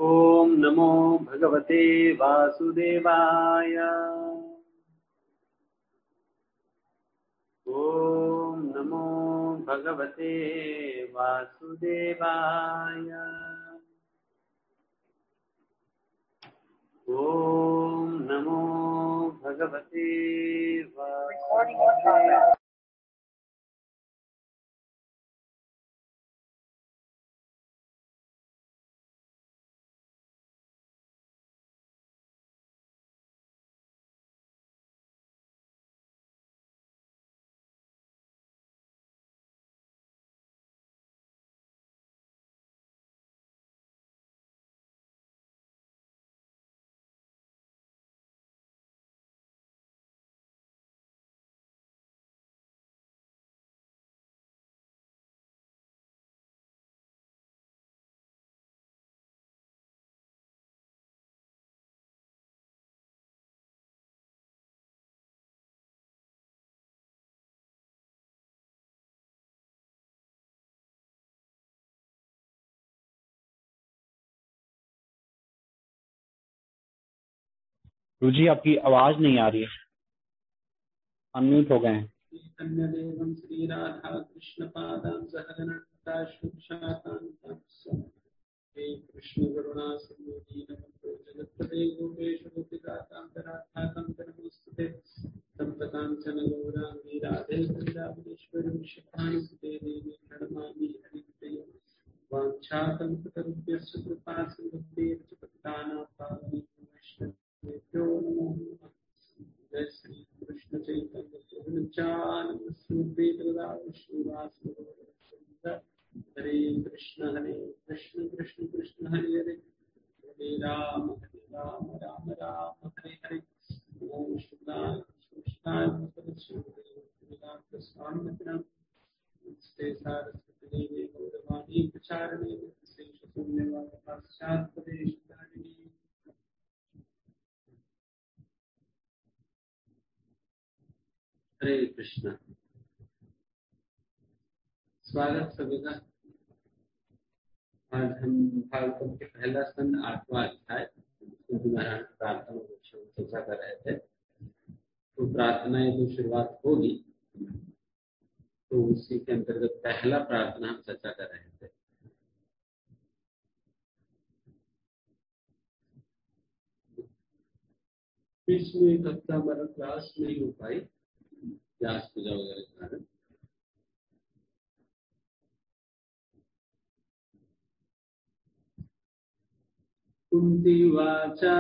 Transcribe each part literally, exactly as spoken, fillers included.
ओम नमो भगवते वासुदेवाय। ओम नमो भगवते वासुदेवाय। ओम नमो भगवते वासुदेवाय। रुचि, आपकी आवाज नहीं आ रही है, अनम्यूट हो गए हैं। अन्यदेवं श्री राधा कृष्ण पादां सहगणता शुभाकांतां हे कृष्ण करुणा सिंधु दीनबंधु जगत्पते गोपेश गोपिकाकांतराधाकांत नमोस्तुते तप्तकांचन गौरांगी राधे वृंदावनेश्वरी शिखानुसुते देवी प्रणमामि हरिप्रिये वाञ्छाकल्पतरुभ्यश्च कृपा सिन्धुभ्येव च पतितानां पावनेभ्यो वैष्णवेभ्यो नमो नमः। जय श्री कृष्ण चैतन्य प्रभु नित्यानंद श्री अद्वैत गदाधर श्रीवास हरे कृष्ण हरे कृष्ण कृष्ण कृष्ण हरे हरे हरे राम हरे राम राम राम हरे हरे। ओम शुद्धाय शुद्धाय भगवते स्वामी नमस्ते सारस्वती देवी गौरवाणी प्रचारिणे विशेष शून्यवाद पाश्चात् प्रदेश धारिणी। हरे कृष्ण। स्वागत सभी का। आज हम भागवत के पहला स्कंद आठवां अध्याय महाराज प्रार्थना चर्चा कर रहे थे। तो प्रार्थना की जो शुरुआत होगी तो उसी के अंतर्गत पहला प्रार्थना हम चर्चा कर रहे थे। बीच में एक हफ्ता हमारा क्लास नहीं हो पाई, व्यास पूजा वगैरह के कारण। कुंती वाचा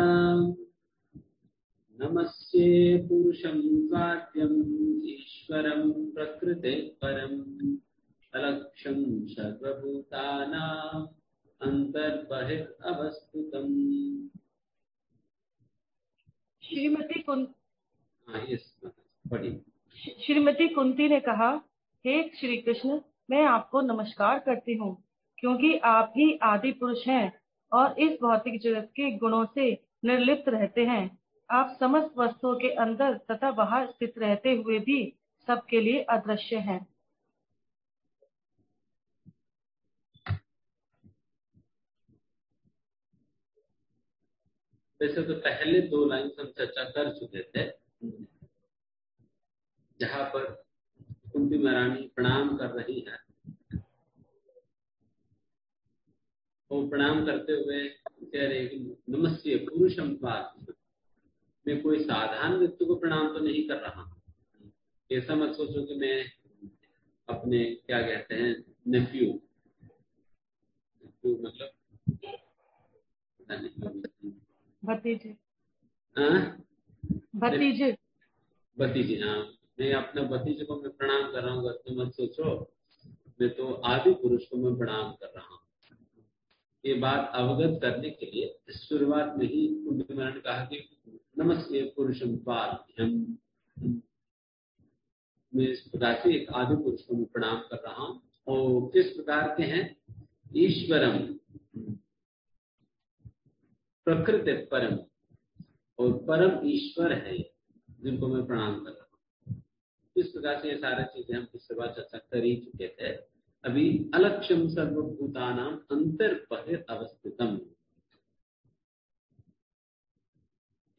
नमस्ये पुरुषं वाक्यम् ईश्वरं प्रकृते परम् अलक्ष्यं सर्वभूतानां अंतर्बहिर् अवस्थितम्। श्रीमती कुंती हाँ, यस पढ़िए। श्रीमती कुंती ने कहा, हे श्री कृष्ण, मैं आपको नमस्कार करती हूँ क्योंकि आप ही आदि पुरुष हैं और इस भौतिक जगत के गुणों से निर्लिप्त रहते हैं। आप समस्त वस्तुओं के अंदर तथा बाहर स्थित रहते हुए भी सबके लिए अदृश्य हैं। वैसे तो पहले दो लाइन हम चर्चा कर चुके थे, जहाँ पर कुंती महारानी प्रणाम कर रही है। वो प्रणाम करते हुए कह रहे कि नमस्ते पुरुषम पार्थ, मैं कोई साधारण व्यक्ति को प्रणाम तो नहीं कर रहा हूँ। ऐसा मत सोचो कि मैं अपने क्या कहते हैं नेफ्यू नेफ्यू मतलब भतीजे हाँ भतीजे भतीजे हाँ मैं अपने भतीजे को मैं प्रणाम कर रहा हूँ। तो मत सोचो मैं तो आदि पुरुष को मैं प्रणाम कर रहा हूँ। ये बात अवगत करने के लिए शुरुआत में ही कुंती महारानी ने कहा कि नमस्ते पुरुषम पार्थ्यम, मैं इस प्रकार से एक आदि पुरुष को मैं प्रणाम कर रहा हूँ। और किस प्रकार के हैं? ईश्वरम प्रकृति परम, और परम ईश्वर है जिनको मैं प्रणाम कर रहा हूँ। इस प्रकार से ये सारी चीजें हम पिछले बार चर्चा कर ही चुके थे। अभी अलक्ष्यम सर्वभूतानाम अंतर्बहिर् अवस्थितम,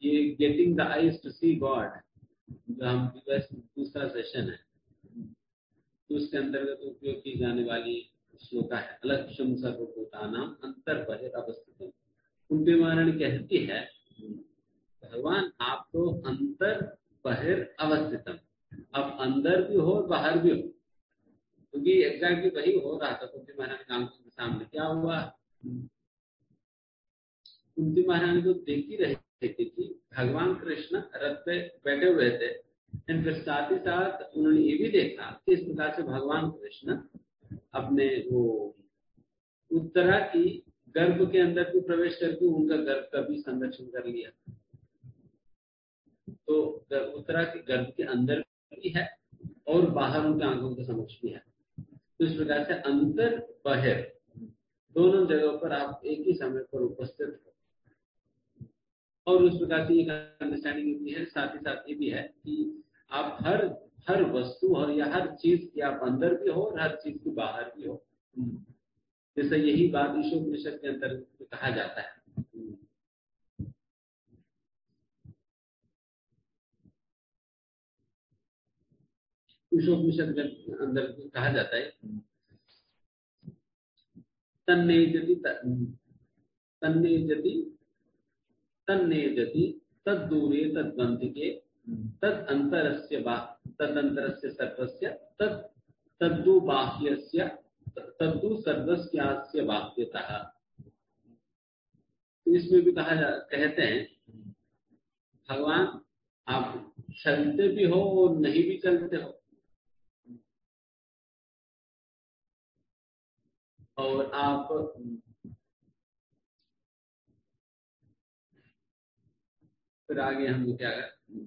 ये getting the eyes to see God जो हम दूसरा सेशन है, तो उसके अंतर्गत उपयोग की जाने वाली श्लोका है अलक्षम सर्वभूतानां अंतर बहिर अवस्थितम। कुंती महारानी कहती है भगवान आप तो अंतर बहिर अवस्थितम, अब अंदर भी हो बाहर भी हो, क्योंकि एग्जैक्टली वही हो रहा था कुंती महारानी की आंखों के सामने। क्या हुआ, कुंती महारानी को देखती रही थी कि भगवान कृष्ण रथ पे बैठे हुए थे, एंड फिर साथ ही साथ उन्होंने ये भी देखा कि इस प्रकार से भगवान कृष्ण अपने वो उत्तरा की गर्भ के अंदर भी प्रवेश करके उनका गर्भ का भी संरक्षण कर लिया। तो उत्तरा के गर्भ के अंदर भी है और बाहर उनके आंखों के समक्ष भी है। तो इस प्रकार से अंतर बाहर दोनों जगहों पर आप एक ही समय पर उपस्थित हो, और उस प्रकार से एक अंडरस्टैंडिंग भी है, साथ ही साथ ये भी है कि आप हर हर वस्तु और या हर चीज की आप अंदर भी हो और हर चीज की बाहर भी हो। जैसे यही बात ईशोपनिषद के अंतर्गत कहा जाता है। ईशोपनिषद के अंदर कहा जाता है तन्नेजति तन्नेजति तन्नेजति तद्दूरे तद्बन्धिके तद अंतरस्य बा तदंतरस्य सर्वस्य तद तद्दु बाह्यस्य तद्दु सर्वस्यास्य बाह्यतः। तो इसमें भी कहा जा कहते हैं भगवान आप चलते भी हो और नहीं भी चलते हो, और आप फिर आगे हम क्या करें,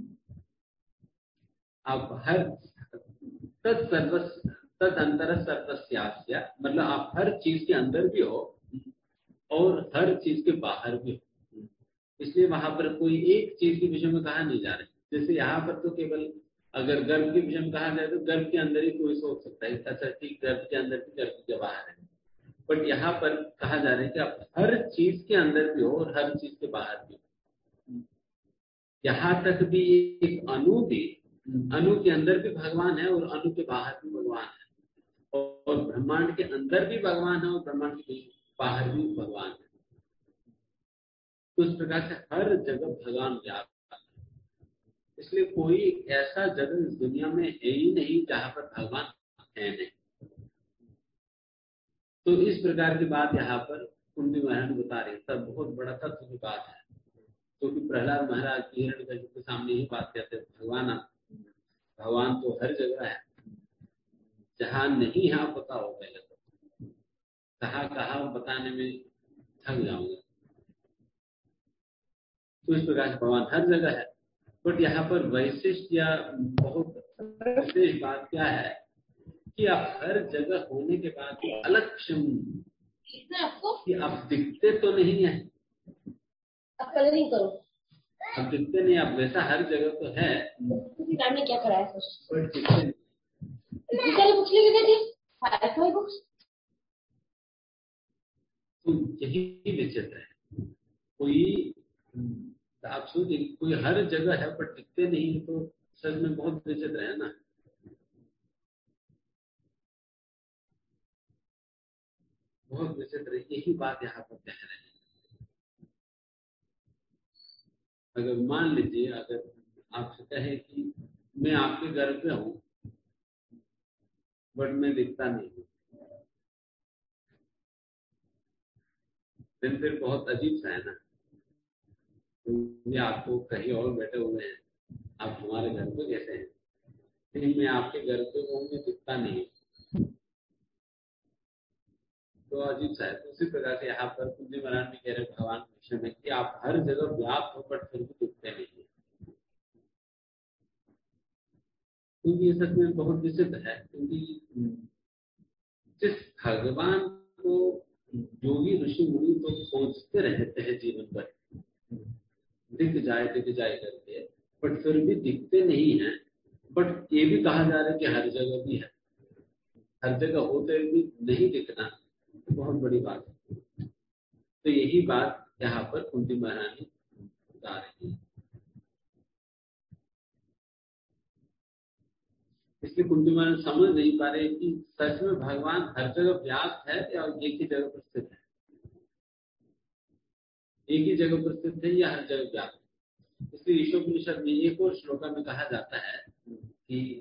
आप हर तद सर्वस तद अंतर सर्वस्यास्य, मतलब आप हर चीज के अंदर भी हो और हर चीज के बाहर भी हो। इसलिए वहां पर कोई एक चीज के विषय में कहा नहीं जा रहा। जैसे यहाँ पर तो केवल अगर गर्भ के विषय में कहा जाए तो गर्भ के अंदर ही कोई सोच सकता है, अच्छा ठीक गर्भ के अंदर भी गर्भ के बाहर है, बट यहाँ पर कहा जा रहा है कि आप हर चीज के अंदर भी हो और हर चीज के बाहर भी हो। यहाँ तक भी एक अणु भी, अणु के अंदर भी भगवान है और अणु के बाहर भी भगवान है, और ब्रह्मांड के अंदर भी भगवान है और ब्रह्मांड के बाहर भी भगवान है। तो इस प्रकार से हर जगह भगवान व्याप्त है। इसलिए कोई ऐसा जगह इस दुनिया में है ही नहीं जहां पर भगवान है नहीं। तो इस प्रकार की बात यहाँ पर कुंती महारानी बता रही, तब बहुत बड़ा तत्व की बात है, क्योंकि तो प्रहलाद महाराज हिरण्यकशिपु के सामने ही बात कहते हैं भगवान भगवान तो हर जगह है, जहां नहीं यहाँ पता हो पहले तो कहाँ कहाँ बताने में थक जाऊंगा। तो इस प्रकार से भगवान हर जगह है, बट यहाँ पर वैशिष्ट या बहुत विशेष बात क्या है कि आप हर जगह होने के बाद अलग कि आप दिखते तो नहीं है, अब कलरिंग करो, आप दिखते नहीं, आप वैसा हर जगह तो है। ने क्या कराया बट दिखते नहीं। इतनी सारी बुक्स लेके गए थे, बुक्स तो यही विचित्र है। कोई आप सोचिए कोई हर जगह है पर दिखते नहीं है, तो सच में बहुत विचित्र है ना। बहुत विचित्र, यही बात यहाँ पर कह रहे हैं। अगर मान लीजिए अगर आपसे कहे कि मैं आपके घर पे हूं बट मैं दिखता नहीं हूं, दिन फिर बहुत अजीब सा है ना। ये आपको कहीं और बैठे हुए हैं, आप हमारे घर पे कैसे हैं, लेकिन मैं आपके घर पे हूँ, मैं दिखता नहीं हूँ, तो अजीब सा है। तो उसी प्रकार से यहाँ पर कुंती महाराज भी कह रहे भगवान कृष्ण में कि आप हर जगह व्याप्त हो बट फिर भी दिखते नहीं है, क्योंकि ये सच में बहुत विचित्र है। क्योंकि जिस भगवान को योगी ऋषि मुनि तो खोजते रहते हैं जीवन भर, दिख जाए दिख जाए करके, बट फिर भी दिखते नहीं है, बट ये भी कहा जा रहा है कि हर जगह भी है, हर जगह होते भी नहीं दिखना, तो बहुत बड़ी बात है। तो यही बात यहाँ पर कुंती महारानी बता रही है। इसलिए कुंती महाराज समझ नहीं पा रहे कि सच में भगवान हर जगह व्याप्त है या एक ही जगह पर स्थित है, एक ही जगह पर स्थित है या हर जगह व्याप्त है। इसलिए ईशोपनिषद में एक और श्लोका में कहा जाता है कि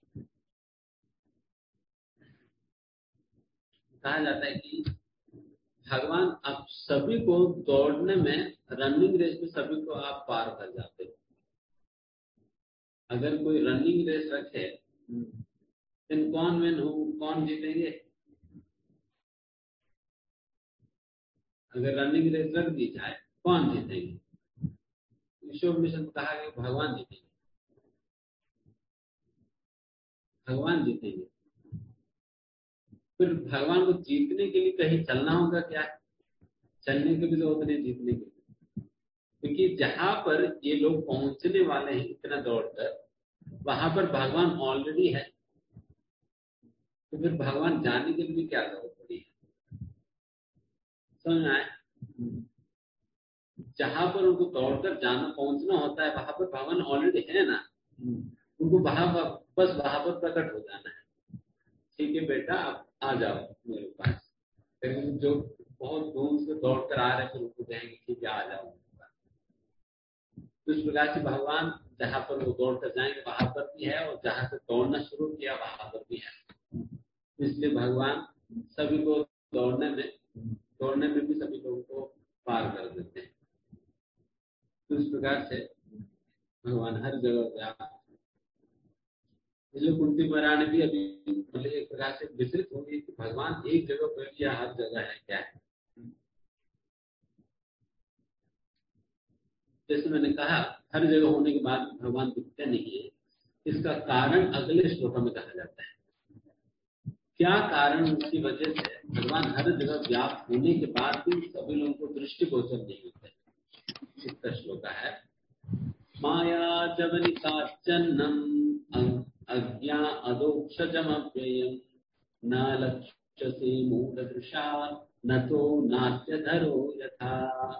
कहा जाता है कि भगवान आप सभी को दौड़ने में, रनिंग रेस में सभी को आप पार कर जाते हो। अगर कोई रनिंग रेस रखे then कौन विन हो, कौन जीतेंगे? अगर रनिंग रेस रख दी जाए कौन जीतेंगे? ईश्वर मिशन कहा कि भगवान जीतेंगे, भगवान जीतेंगे। फिर भगवान को जीतने के लिए कहीं चलना होगा क्या? चलने की भी जरूरत नहीं जीतने के लिए, क्योंकि जहां पर ये लोग पहुंचने वाले हैं इतना दौड़कर, वहां पर भगवान ऑलरेडी है। तो फिर भगवान जाने के लिए क्या जरूरत पड़ी है? समझ में आए? जहां पर उनको दौड़कर जाना पहुंचना होता है वहां पर भगवान ऑलरेडी है ना, उनको वहां बस वहां पर प्रकट हो जाना है। ठीक है बेटा, आप आ जाओ मेरे पास। लेकिन जो बहुत दूर से दौड़कर आ रहे हैं फिर उनको कहेंगे ठीक है आ जाओ मेरे पास। तो इस प्रकार से भगवान जहां पर वो दौड़कर जाएंगे वहां पर भी है, और जहां से दौड़ना शुरू किया वहां पर भी है। इसलिए भगवान सभी को दौड़ने में दौड़ने में भी सभी लोगों को पार कर देते हैं। तो इस प्रकार से भगवान हर जगह व्याप्त। इसलिए कुंती महारानी भी अभी मतलब एक प्रकार से विचलित हो गई कि भगवान एक जगह पर या हर जगह है क्या है। जैसे मैंने कहा हर जगह होने के बाद भगवान दिखते नहीं है, इसका कारण अगले श्लोक में कहा जाता है। क्या कारण उसकी वजह से भगवान हर जगह व्याप्त होने के बाद भी सभी लोगों को दृष्टिगोचर नहीं होते? इसका श्लोक है माया जवनिकाचन्नम अज्ञा अदोक्षजमव्ययम् न लक्ष्यसे मूढदृशा न तो नाट्यधरो यथा।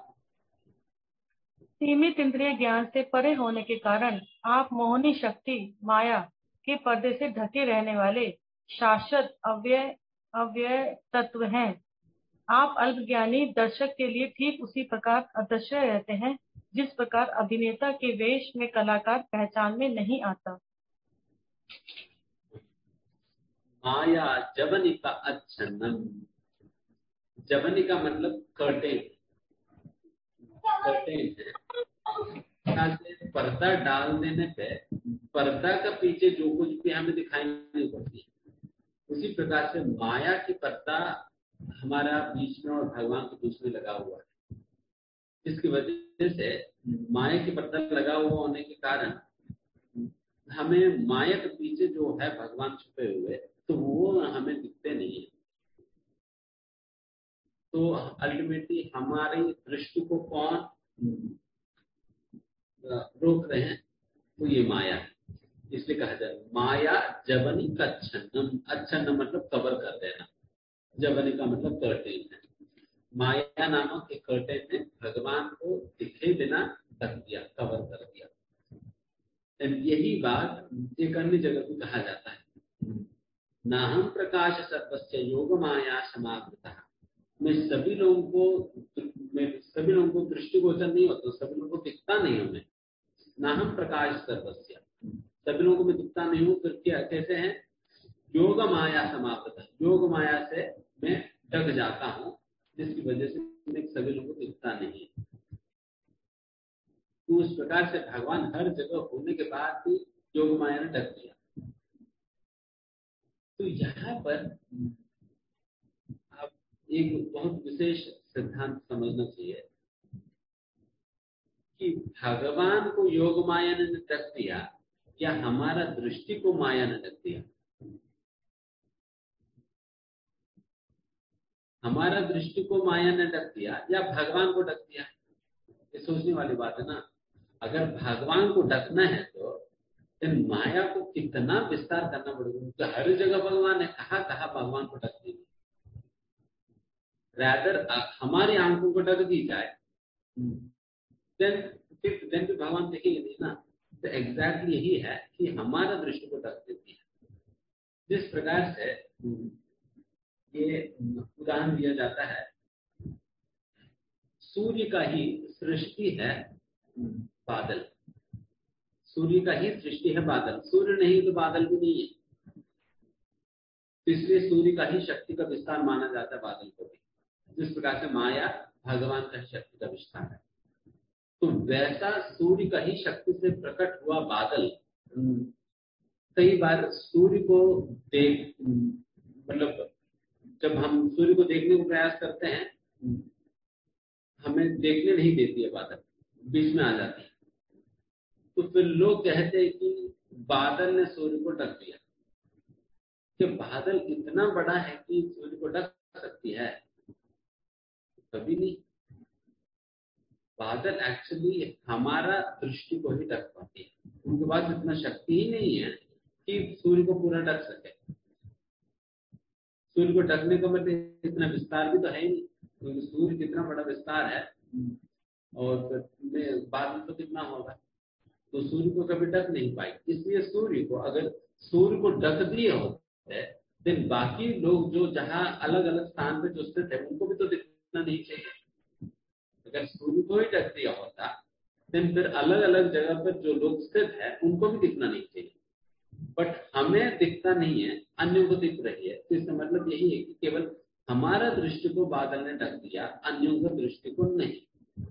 सीमित इंद्रिय ज्ञान से परे होने के कारण आप मोहनी शक्ति माया के पर्दे से ढके रहने वाले शाश्वत अव्यय अव्यय तत्व हैं। आप अल्पज्ञानी दर्शक के लिए ठीक उसी प्रकार अदृश्य रहते हैं जिस प्रकार अभिनेता के वेश में कलाकार पहचान में नहीं आता। माया जवनिका अच्छन्नम, जवनिका मतलब कर्टेन, कर्टेन है। पर्दा डाल देने पे पर्दा का पीछे जो कुछ भी हमें दिखाई नहीं पड़ती, उसी प्रकार से माया की पर्दा हमारा बीच में और भगवान के बीच में लगा हुआ है। इसकी वजह से माया की पर्दा लगा हुआ होने के कारण हमें माया के पीछे जो है भगवान छुपे हुए, तो वो हमें दिखते नहीं है। तो अल्टीमेटली हमारी दृष्टि को कौन रोक रहे हैं? तो ये माया है। इसलिए कहा जाए माया जवनी का अच्छन्नम, अच्छन्नम मतलब कवर कर देना, जवनी का मतलब कर्टेन है। माया नामक एक कर्टेन ने भगवान को दिखे बिना ढक दिया, कवर कर दिया। यही बात एक अन्य जगह पे कहा जाता है नाहम प्रकाश सर्वस्य योग माया समावृता। मैं सभी लोगों को मैं सभी लोगों को दृष्टिगोचर नहीं होता, सभी लोगों को दिखता नहीं हूं मैं। नाहम प्रकाश सर्वस्य, सभी लोगों को मैं दिखता नहीं हूँ। फिर क्या कैसे है? योग माया समावृता, योग माया से मैं ढक जाता हूँ, जिसकी वजह से मैं सभी लोगों को दिखता नहीं। तो उस प्रकार से भगवान हर जगह होने के बाद भी योग माया ने ढक दिया। तो यहाँ पर आप एक बहुत विशेष सिद्धांत समझना चाहिए कि भगवान को योग माया ने ढक दिया या हमारा दृष्टि को माया ने ढक दिया। हमारा दृष्टि को माया ने ढक दिया या भगवान को ढक दिया? ये सोचने वाली बात है ना। अगर भगवान को ढकना है तो माया को कितना विस्तार करना पड़ेगा। तो हर जगह भगवान है, कहाँ कहाँ भगवान को ढक देंगे। रैदर हमारी आंखों को ढक दी जाए, देन देन भी भगवान देखेंगे नहीं ना। तो एग्जैक्टली यही है कि हमारा दृष्टि को ढक देती है। जिस प्रकार से ये उदाहरण दिया जाता है, सूर्य का ही सृष्टि है बादल, सूर्य का ही सृष्टि है बादल, सूर्य नहीं तो बादल भी नहीं है, इसलिए सूर्य का ही शक्ति का विस्तार माना जाता है बादल को भी। जिस प्रकार से माया भगवान का शक्ति का विस्तार है, तो वैसा सूर्य का ही शक्ति से प्रकट हुआ बादल कई बार सूर्य को देख मतलब जब हम सूर्य को देखने को प्रयास करते हैं, हमें देखने नहीं देती है, बादल बीच में आ जाती है, तो फिर लोग कहते हैं कि बादल ने सूर्य को ढक दिया। कि बादल इतना बड़ा है कि सूर्य को ढक सकती है? कभी नहीं। बादल एक्चुअली हमारा दृष्टि को ही ढक पाती है, उनके पास इतना शक्ति ही नहीं है कि सूर्य को पूरा ढक सके। सूर्य को ढकने का मतलब इतना विस्तार भी तो है ही नहीं, क्योंकि सूर्य कितना बड़ा विस्तार है और बादल तो कितना होगा, तो सूर्य को कभी ढक नहीं पाई। इसलिए सूर्य को अगर सूर्य को ढक दिए होते देन बाकी लोग जो जहां अलग अलग स्थान पे जो स्थित है उनको भी तो दिखना नहीं चाहिए। अगर सूर्य को ही ढक दिया होता देन फिर अलग अलग जगह पर जो लोग स्थित है उनको भी दिखना नहीं चाहिए, बट हमें दिखता नहीं है, अन्यों को दिख रही है। तो इसका मतलब यही है कि केवल हमारा दृष्टि को बादल ने ढक दिया, अन्यों का दृष्टि को नहीं।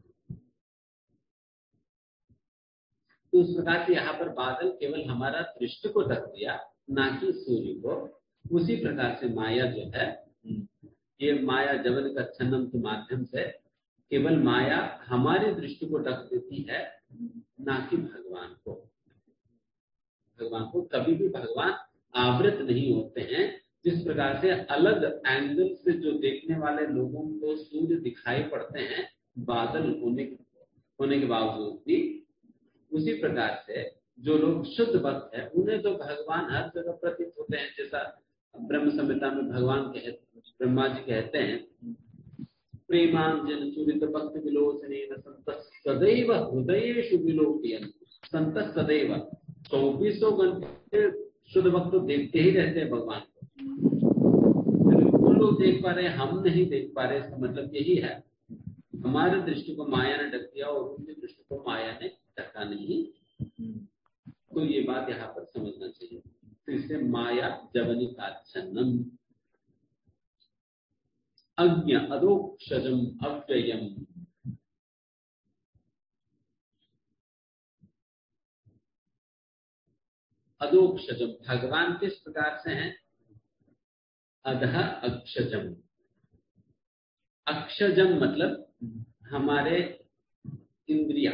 तो उस प्रकार से यहाँ पर बादल केवल हमारा दृष्टि को ढक दिया, ना कि सूर्य को। उसी प्रकार से माया जो है, ये माया जवन का छन्नम के माध्यम से केवल माया हमारी दृष्टि को ढक देती है, ना कि भगवान को। भगवान को कभी भी भगवान आवृत नहीं होते हैं। जिस प्रकार से अलग एंगल से जो देखने वाले लोगों को सूर्य दिखाई पड़ते हैं बादल होने होने के बावजूद भी, उसी प्रकार से जो लोग शुद्ध भक्त है उन्हें तो भगवान हर जगह प्रतीत होते हैं। जैसा ब्रह्म संहिता में भगवान कहते, ब्रह्मा जी कहते हैं, प्रेमांजन चूरित भक्त विलोचने संत सदैव हृदयेषु विलोकयन्। संत सदैव चौबीसों घंटे शुद्ध भक्त तो देखते ही रहते हैं भगवान को। वो लोग देख पा रहे हैं, हम नहीं देख पा रहे। इसका मतलब यही है, हमारे दृष्टि को माया ने ढक दिया और उनकी दृष्टि को माया ने ढका नहीं। तो ये बात यहाँ पर समझना चाहिए। तो इससे माया जवनिकाच्छन्नम अज्ञ अदोक्षजम अव्ययम। अदोक्षजम भगवान किस प्रकार से हैं? अधः अक्षजम। अक्षजम मतलब हमारे इंद्रिया,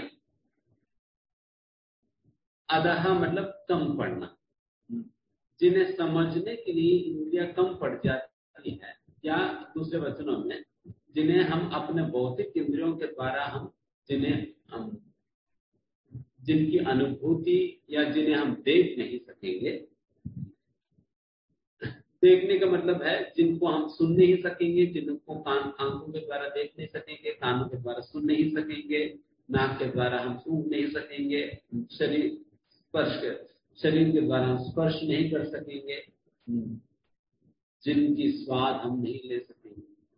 अधः मतलब कम पड़ना, जिन्हें समझने के लिए इंद्रिया कम पड़ जाती है, या दूसरे वचनों में जिन्हें हम अपने भौतिक इंद्रियों के द्वारा हम जिन्हें हम जिनकी अनुभूति या जिन्हें हम देख नहीं सकेंगे। देखने का मतलब है जिनको हम सुन नहीं सकेंगे, जिनको कान आंखों के द्वारा देख नहीं सकेंगे, कानों के द्वारा सुन नहीं सकेंगे, नाक के द्वारा हम सूंघ नहीं सकेंगे, शरीर स्पर्श शरीर के द्वारा हम स्पर्श नहीं कर सकेंगे, जिनकी स्वाद हम नहीं ले सकेंगे।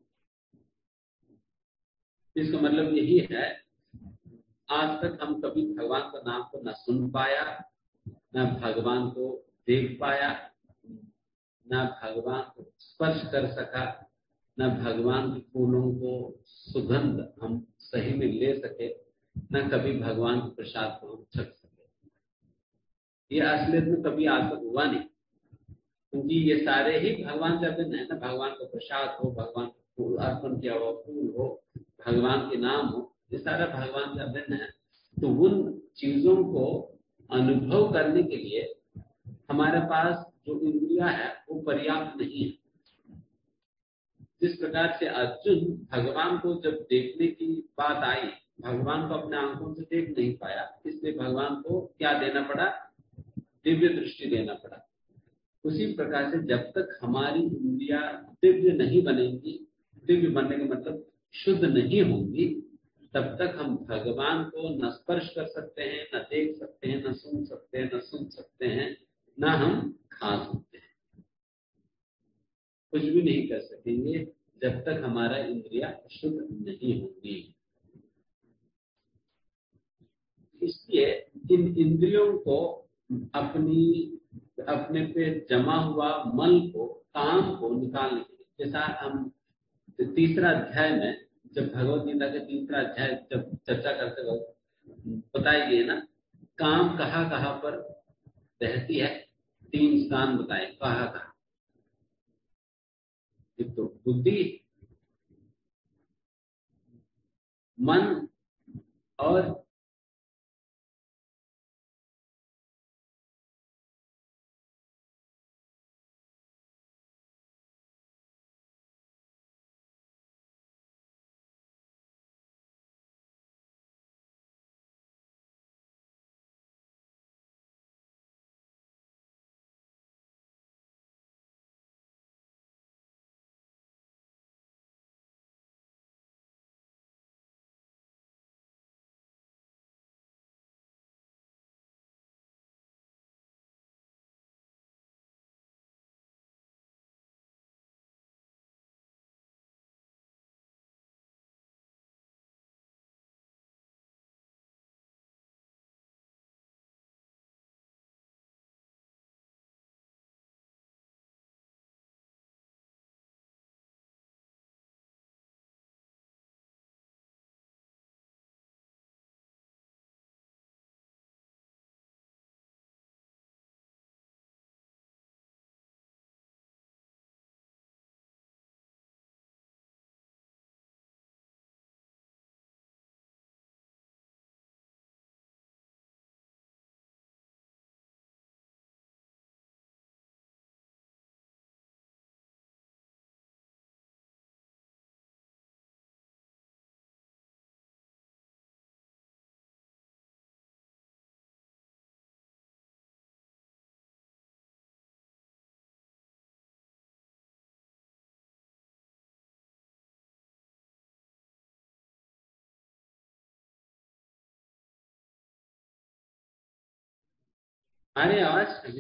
इसका मतलब यही है, आज तक हम कभी भगवान का नाम को न सुन पाया, न भगवान को देख पाया, न भगवान को स्पर्श कर सका, न भगवान के फूलों को सुगंध हम सही में ले सके, न कभी भगवान के प्रसाद को हम छक सके। ये असलियत में कभी आज तक हुआ नहीं, क्योंकि ये सारे ही भगवान से अभिन्न है ना। भगवान का प्रसाद हो, भगवान को फूल अर्पण किया हुआ फूल हो, भगवान के नाम हो, ये सारा भगवान से अभिन्न है। तो उन चीजों को अनुभव करने के लिए हमारे पास जो इंद्रिया है वो पर्याप्त नहीं है। जिस प्रकार से अर्जुन भगवान को जब देखने की बात आई, भगवान को अपने आंखों से देख नहीं पाया, इसलिए भगवान को क्या देना पड़ा? दिव्य दृष्टि देना पड़ा। उसी प्रकार से जब तक हमारी इंद्रिया दिव्य नहीं बनेंगी, दिव्य बनने का मतलब शुद्ध नहीं होंगी, तब तक हम भगवान को न स्पर्श कर सकते हैं, न देख सकते हैं, न सुन सकते हैं, न सुन सकते हैं, न हम खा सकते हैं। कुछ भी नहीं कर सकेंगे जब तक हमारा इंद्रिया शुद्ध नहीं होंगी। इसलिए इन इंद्रियों को अपनी अपने पे जमा हुआ मन को, काम को निकालने के लिए, जैसा हम तीसरा अध्याय में, जब भगवत गीता के तीसरा अध्याय जब चर्चा करते वक्त बताई गई ना, काम कहाँ कहाँ पर रहती है, तीन स्थान बताए कहाँ कहाँ। एक तो बुद्धि, मन और अरे आवाज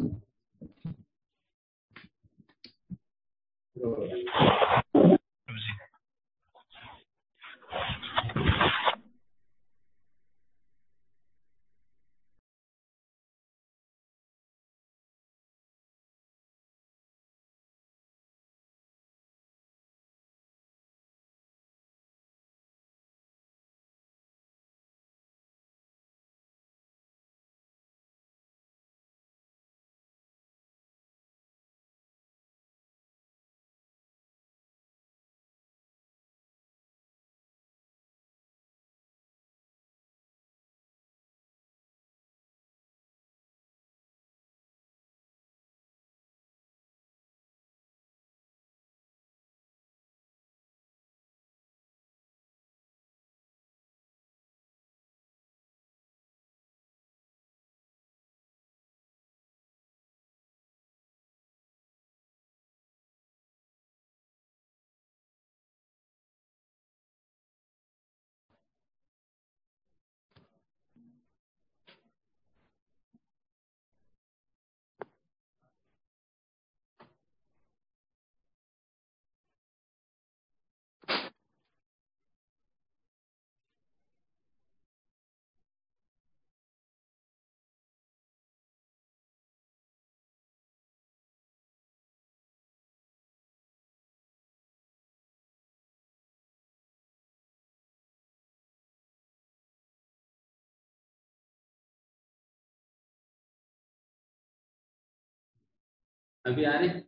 अभी आ रही?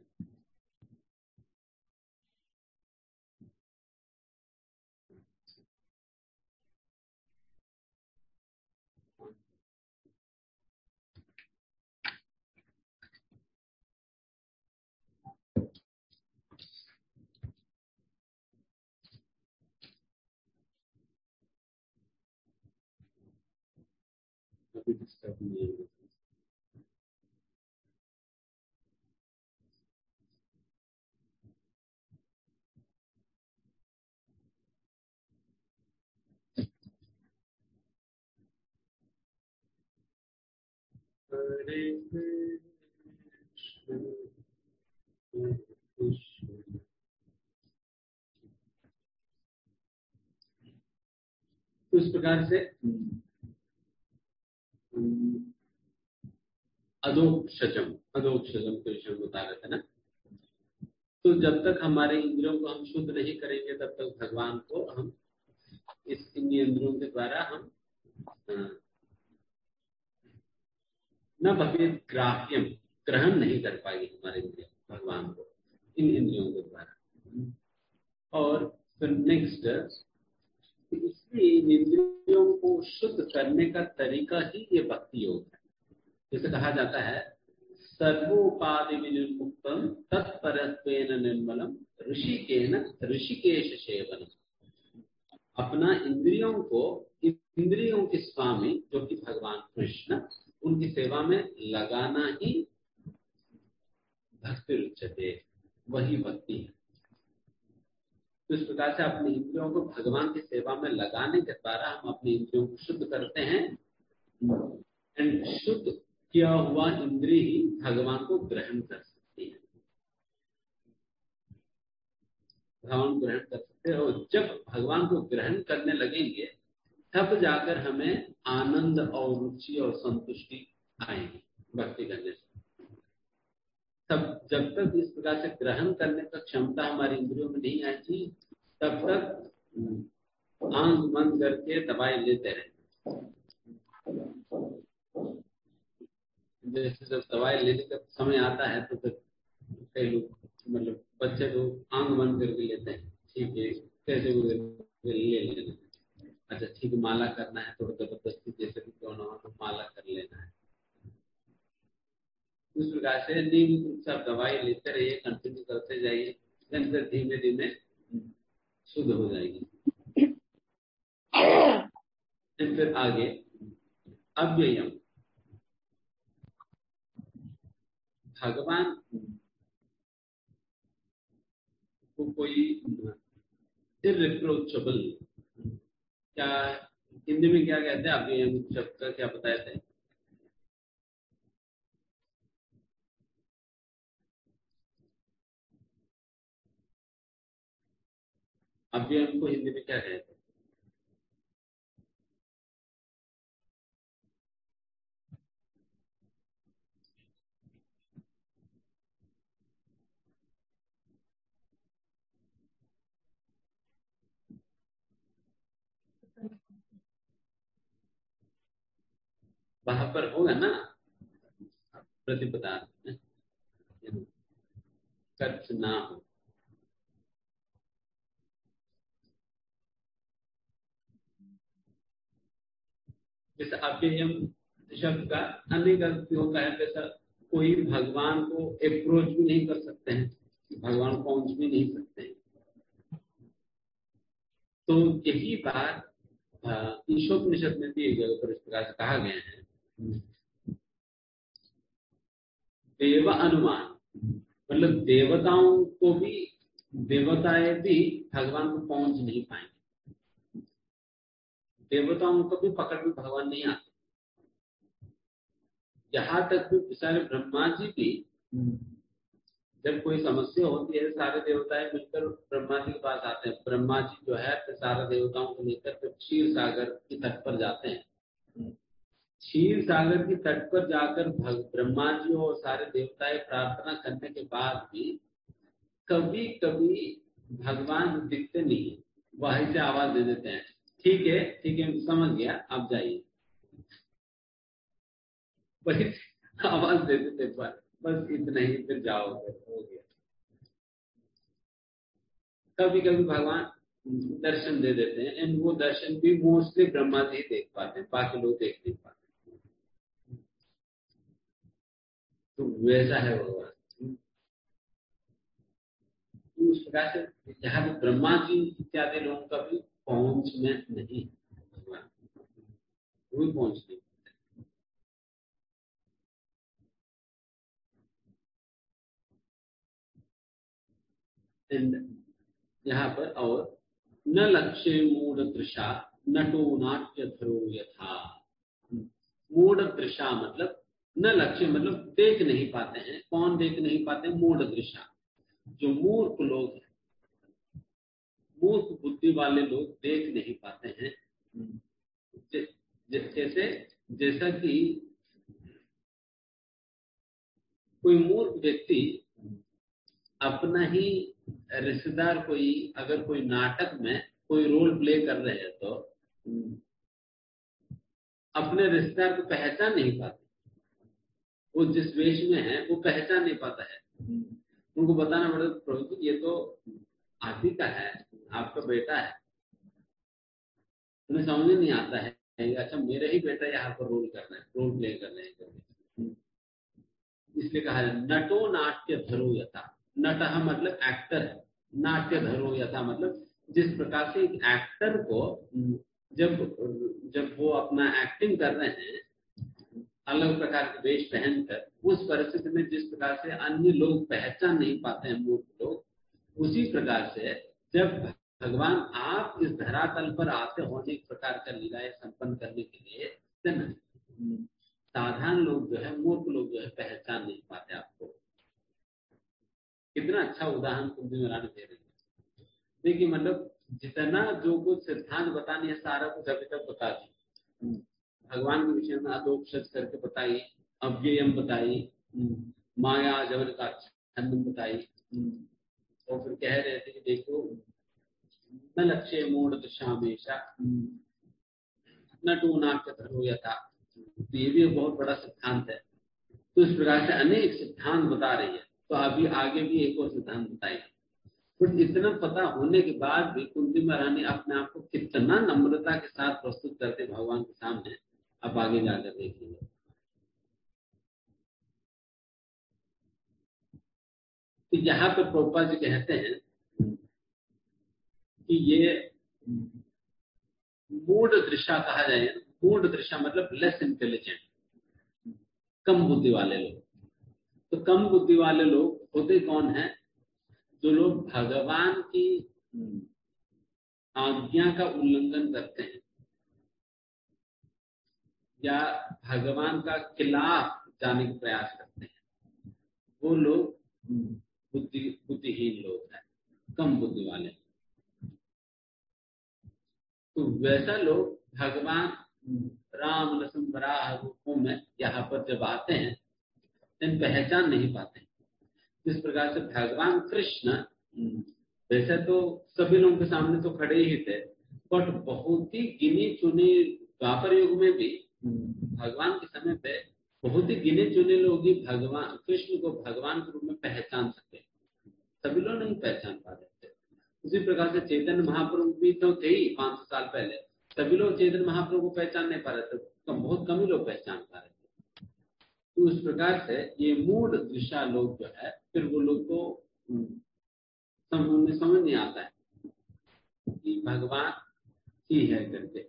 अभी डिस्टर्ब नहीं है। हरे कृष्ण हरे कृष्ण उस प्रकार से अधोक्षजम अधोक्षजम के विषय में बता रहे थे ना। तो जब तक हमारे इंद्रियों को हम शुद्ध नहीं करेंगे तब तक भगवान को हम इस इन इंद्रियों के द्वारा हम न भवेद ग्राह्यम ग्रहण नहीं कर पाएंगे हमारे इंद्रिय भगवान को इन इंद्रियों के द्वारा। और फिर नेक्स्ट, इसलिए इन इंद्रियों को शुद्ध करने का तरीका ही ये भक्ति योग है। जैसे कहा जाता है सर्वोपाधि विनिर्मुक्तम तत्परत्वेन निर्मलम ऋषिकेन ऋषिकेश सेवनम। अपना इंद्रियों को इंद्रियों के स्वामी जो कि भगवान कृष्ण उनकी सेवा में लगाना ही भक्ति उच्चते, वही भक्ति है। तो इस प्रकार से अपनी इंद्रियों को भगवान की सेवा में लगाने के द्वारा हम अपनी इंद्रियों को शुद्ध करते हैं एंड शुद्ध किया हुआ इंद्रिय ही भगवान को ग्रहण कर सकती है, भगवान ग्रहण कर सकते हैं। और जब भगवान को ग्रहण करने लगेंगे तब जाकर हमें आनंद और रुचि और संतुष्टि आएगी भक्ति करने से। तब जब तक इस प्रकार से ग्रहण करने का क्षमता हमारी इंद्रियों में नहीं आएगी तब तक आंख बंद करके दवाई लेते रहेंगे। जैसे जब दवाई लेने का समय आता है तो फिर कई लोग मतलब बच्चे तो आंख बंद करके लेते हैं, ठीक है कैसे ले लेना, अच्छा ठीक माला करना है तो जबरदस्ती जैसे भी क्यों ना हो तो माला कर लेना है। उस प्रकार से नियमित रूप से आप दवाई लेते रहिए, कंटिन्यू करते जाइए, फिर धीमे धीमे शुद्ध हो जाएगी। फिर आगे अव्ययम, भगवान को कोई इररिप्रोचेबल, क्या हिंदी में क्या कहते हैं अव्ययम शब्द का क्या बताया था? अव्ययम को हिंदी में क्या कहते हैं? वहां पर होगा ना प्रतिपदार्थ में कच्छ ना हो। जैसे अव्ययम शब्द का अनेक अर्थ होता है, जैसा कोई भगवान को अप्रोच भी नहीं कर सकते हैं, भगवान पहुंच भी नहीं सकते हैं। तो यही बात ईशोपनिषद में भी एक जगह पर इस प्रकार से कहा गया है, देव अनुमान, मतलब देवताओं को भी देवताएं भी भगवान को पहुंच नहीं पाएंगे, देवताओं को भी पकड़ में भगवान नहीं आते। यहाँ तक भी सारे ब्रह्मा जी भी जब कोई समस्या होती है सारे देवताएं मिलकर ब्रह्मा जी के पास आते हैं। ब्रह्मा जी जो है फिर सारे देवताओं को लेकर फिर क्षीर सागर की तट पर जाते हैं। क्षीर सागर की तट पर जाकर ब्रह्मा जी और सारे देवताएं प्रार्थना करने के बाद भी कभी कभी भगवान दिखते नहीं, वहीं से आवाज दे देते हैं, ठीक है ठीक है समझ गया आप जाइए, वही आवाज दे देते बस इतना ही, फिर जाओ हो गया। कभी कभी भगवान दर्शन दे देते हैं एंड वो दर्शन भी मोस्टली ब्रह्मा जी देख पाते हैं, बाकी लोग देख नहीं पाते। तो वैसा है भगवान। उस प्रकार से जहां भी ब्रह्मा जी इत्यादि लोगों का भी पहुंच में नहीं भगवान, वो भी पहुंच नहीं। यहाँ पर और न लक्ष्य मूढ़ दृशा नटो नाट्य धरो यथा। मूढ़ दृशा मतलब न लक्ष्य मतलब देख नहीं पाते हैं, कौन देख नहीं पाते? मूढ़ दृशा, जो मूर्ख लोग हैं, मूर्ख बुद्धि वाले लोग देख नहीं पाते हैं जैसे जैसा कि कोई मूर्ख व्यक्ति अपना ही रिश्तेदार कोई अगर कोई नाटक में कोई रोल प्ले कर रहे हैं तो अपने रिश्तेदार को पहचान नहीं पाते, वो जिस वेश में है वो पहचान नहीं पाता है। उनको बताना पड़ता है प्रभु जी ये तो आप ही का है, आपका बेटा है। उन्हें समझ नहीं आता है अच्छा मेरा ही बेटा यहाँ पर रोल कर रहे हैं, रोल प्ले कर रहे हैं। इसलिए कहा है नटो नाट्य धरो यथा। नटः मतलब एक्टर है, नाट्य धरो यथा मतलब जिस प्रकार से एक एक्टर को जब जब वो अपना एक्टिंग कर रहे हैं अलग प्रकार के वेश पहनकर, उस परिस्थिति में जिस प्रकार से अन्य लोग पहचान नहीं पाते हैं मूर्ख लोग, उसी प्रकार से जब भगवान आप इस धरातल पर आते हो अनेक प्रकार का लीलाएं संपन्न करने के लिए, साधारण लोग जो है मूर्ख लोग जो है पहचान नहीं पाते आपको। कितना अच्छा उदाहरण कुंती महारानी दे रही है। देखिए मतलब जितना जो कुछ सिद्धांत बतानी है सारा कुछ अभी तक बता दी। भगवान के विषय में अदोक्षज करके बताई, अव्ययम बताई, माया जवन का छंदन बताई, और फिर कह रहे थे कि देखो न लक्ष्य मूढ़ दशा हमेशा न टू नाट्य धरो यथा। तो ये भी एक बहुत बड़ा सिद्धांत है। तो इस प्रकार से अनेक सिद्धांत बता रही है। तो अभी आगे भी एक और सिद्धांत बताएगी। फिर इतना पता होने के बाद भी कुंती महारानी अपने आप को कितना नम्रता के साथ प्रस्तुत करते भगवान के सामने, अब आगे जाकर देखेंगे। तो यहाँ पर प्रभुपाद जी कहते हैं कि ये मूढ़ दृष्टा कहा जाए। मूढ़ दृष्टा मतलब लेस इंटेलिजेंट, कम बुद्धि वाले लोग। तो कम बुद्धि वाले लोग होते कौन है? जो लोग भगवान की आज्ञा का उल्लंघन करते हैं या भगवान का खिलाफ जाने का प्रयास करते हैं, वो लोग बुद्धि बुद्धिहीन लोग हैं, कम बुद्धि वाले। तो वैसा लोग भगवान राम नरसिंह वराह रूपों में यहाँ पर जब आते हैं इन पहचान नहीं पाते। इस प्रकार से भगवान कृष्ण वैसे तो सभी लोगों के सामने तो खड़े ही थे, बट बहुत ही गिने चुने द्वापर युग में भी भगवान के समय पे बहुत ही गिने चुने लोग ही भगवान कृष्ण को भगवान के रूप में पहचान सकते, सभी लोग नहीं पहचान पा रहे थे। उसी प्रकार से चैतन्य महाप्रभु भी तो थे ही पांच सौ साल पहले, सभी लोग चैतन्य महाप्रभु को पहचान नहीं पा रहे थे, बहुत कम ही लोग पहचान पा रहे थे। तो इस प्रकार से ये मूढ़ दिशा लोग जो है, फिर वो लोग को समझ समझ नहीं आता है कि भगवान ही है करके।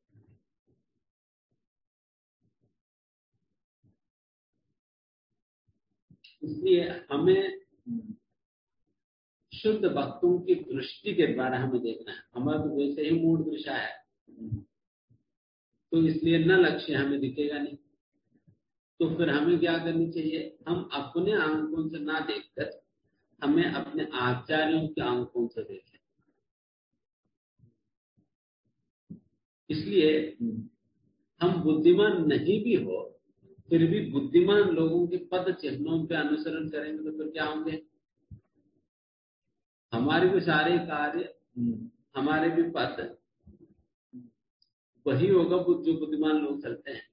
इसलिए हमें शुद्ध भक्तों की दृष्टि के द्वारा हमें देखना है। हमारा तो वैसे ही मूढ़ दृष्टा है, तो इसलिए न लक्ष्य हमें दिखेगा नहीं। तो फिर हमें क्या करनी चाहिए? हम अपने आंकों से ना देखकर हमें अपने आचार्यों के आंकों से देखें। इसलिए हम बुद्धिमान नहीं भी हो फिर भी बुद्धिमान लोगों के पद चिन्हों पे अनुसरण करेंगे तो फिर क्या होंगे? हमारे भी सारे कार्य, हमारे भी पद वही होगा जो बुद्धिमान लोग चलते हैं।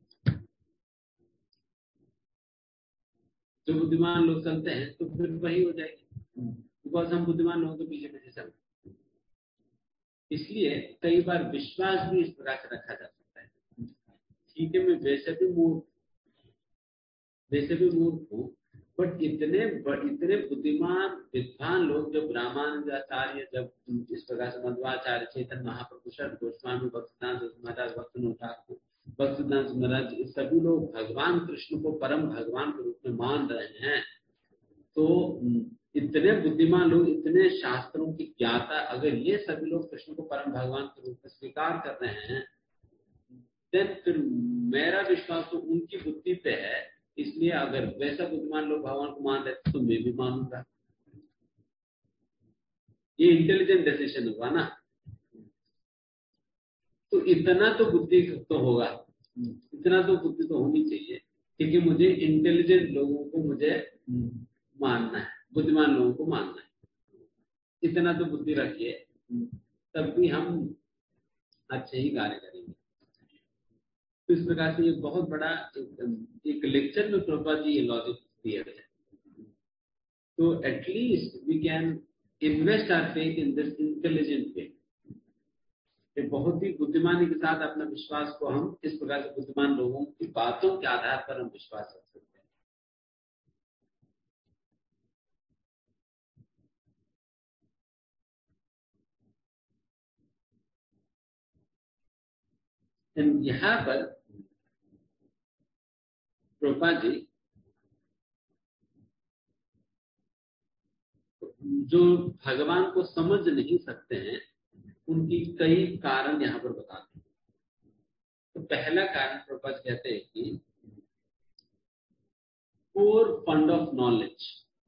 जो बुद्धिमान लोग चलते हैं तो फिर वही हो जाएगी, बिकॉज हम बुद्धिमान लोगों के पीछे पीछे चलते हैं। इसलिए कई बार विश्वास भी इस प्रकार से रखा जा सकता है। ठीक है, मैं वैसे भी मूर्ख वैसे भी मूर्ख हूँ, बट इतने इतने बुद्धिमान विद्वान लोग जब रामानुजाचार्य, जब इस प्रकार से मध्वाचार्य, चैतन्य महाप्रभु, शरद गोस्वामी, भक्तिदास महाराज, भक्तिनाथ ठाकुर, भक्तिदास महाराज, सभी लोग भगवान कृष्ण को परम भगवान के रूप में मान रहे हैं। तो इतने बुद्धिमान लोग, इतने शास्त्रों की ज्ञाता, अगर ये सभी लोग कृष्ण को परम भगवान के रूप में स्वीकार कर रहे हैं, देन फिर मेरा विश्वास तो उनकी बुद्धि पे है। इसलिए अगर वैसा बुद्धिमान लोग भगवान को मान रहे तो मैं भी मानूंगा। ये इंटेलिजेंट डिसीजन होगा ना। तो इतना तो बुद्धि तो होगा इतना तो बुद्धि तो होनी चाहिए, क्योंकि मुझे इंटेलिजेंट लोगों को मुझे मानना है, बुद्धिमान लोगों को मानना है। इतना तो बुद्धि रखिए, तब भी हम अच्छे ही कार्य करेंगे। तो इस प्रकार से ये बहुत बड़ा एक, एक लेक्चर में प्रभुपाद जी ये लॉजिक दिए है। तो at least we can invest our faith in this intelligent way. बहुत ही बुद्धिमानी के साथ अपना विश्वास को हम इस प्रकार से बुद्धिमान लोगों की बातों के आधार पर हम विश्वास रख सकते हैं। यहाँ पर प्रभुपाद जी जो भगवान को समझ नहीं सकते हैं उनकी कई कारण यहाँ पर बताते हैं। तो पहला कारण प्रभुपाद कहते हैं कि पोर फंड ऑफ नॉलेज,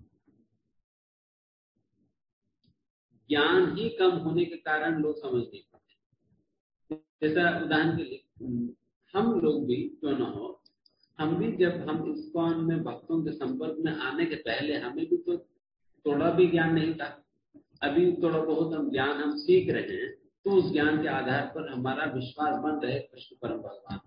ज्ञान ही कम होने के कारण लोग समझ नहीं पाते। जैसा उदाहरण के लिए हम लोग भी क्यों न हो, हम भी जब हम इस्कॉन में भक्तों के संपर्क में आने के पहले हमें भी तो थोड़ा भी ज्ञान नहीं था। अभी थोड़ा बहुत हम ज्ञान हम सीख रहे हैं, तो उस ज्ञान के आधार पर हमारा विश्वास बन रहे कृष्ण परम भगवान।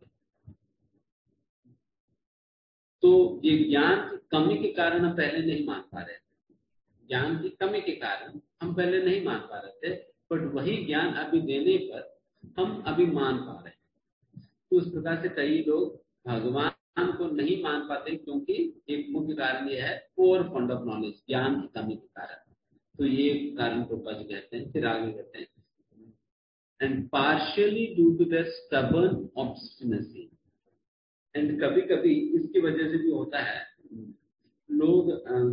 तो ये ज्ञान की कमी के कारण हम पहले नहीं मान पा रहे थे, ज्ञान की कमी के कारण हम पहले नहीं मान पा रहे थे, बट वही ज्ञान अभी देने पर हम अभी मान पा रहे हैं। तो उस प्रकार से कई लोग भगवान को नहीं मान पाते, क्योंकि एक मुख्य कारण यह है पोर फंड ऑफ नॉलेज, ज्ञान की कमी के कारण। तो ये कारण को पद कहते हैं। फिर आगे कहते हैं and partially due to the stubborn obstinacy, and कभी कभी इसकी वजह से भी होता है, लोग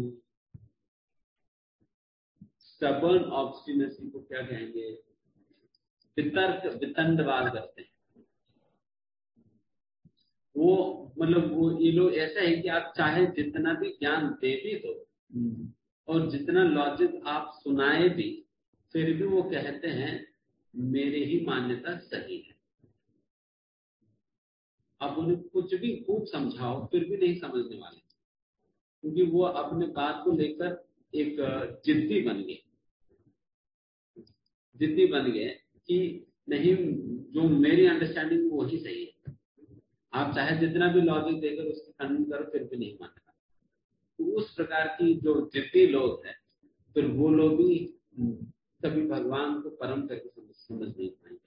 स्टबर्न ऑब्स्टिनेसी को क्या कहेंगे, वितर्क वितंडवाद करते हैं। वो मतलब वो ये लोग ऐसा है कि आप चाहे जितना भी ज्ञान दे भी दो और जितना लॉजिक आप सुनाए भी, फिर भी वो कहते हैं मेरी ही मान्यता सही है। आप उन्हें कुछ भी खूब समझाओ फिर भी नहीं समझने वाले, क्योंकि वो अपने बात को लेकर एक जिद्दी बन गए जिद्दी बन गए कि नहीं, जो मेरी अंडरस्टैंडिंग वो ही सही है। आप चाहे जितना भी लॉजिक देकर उसकी खंडन करो फिर भी नहीं मानेगा। तो उस प्रकार की जो जिद्दी लोग हैं, फिर वो लोग भी कभी भगवान को परम करके समझ, समझ नहीं पाएंगे।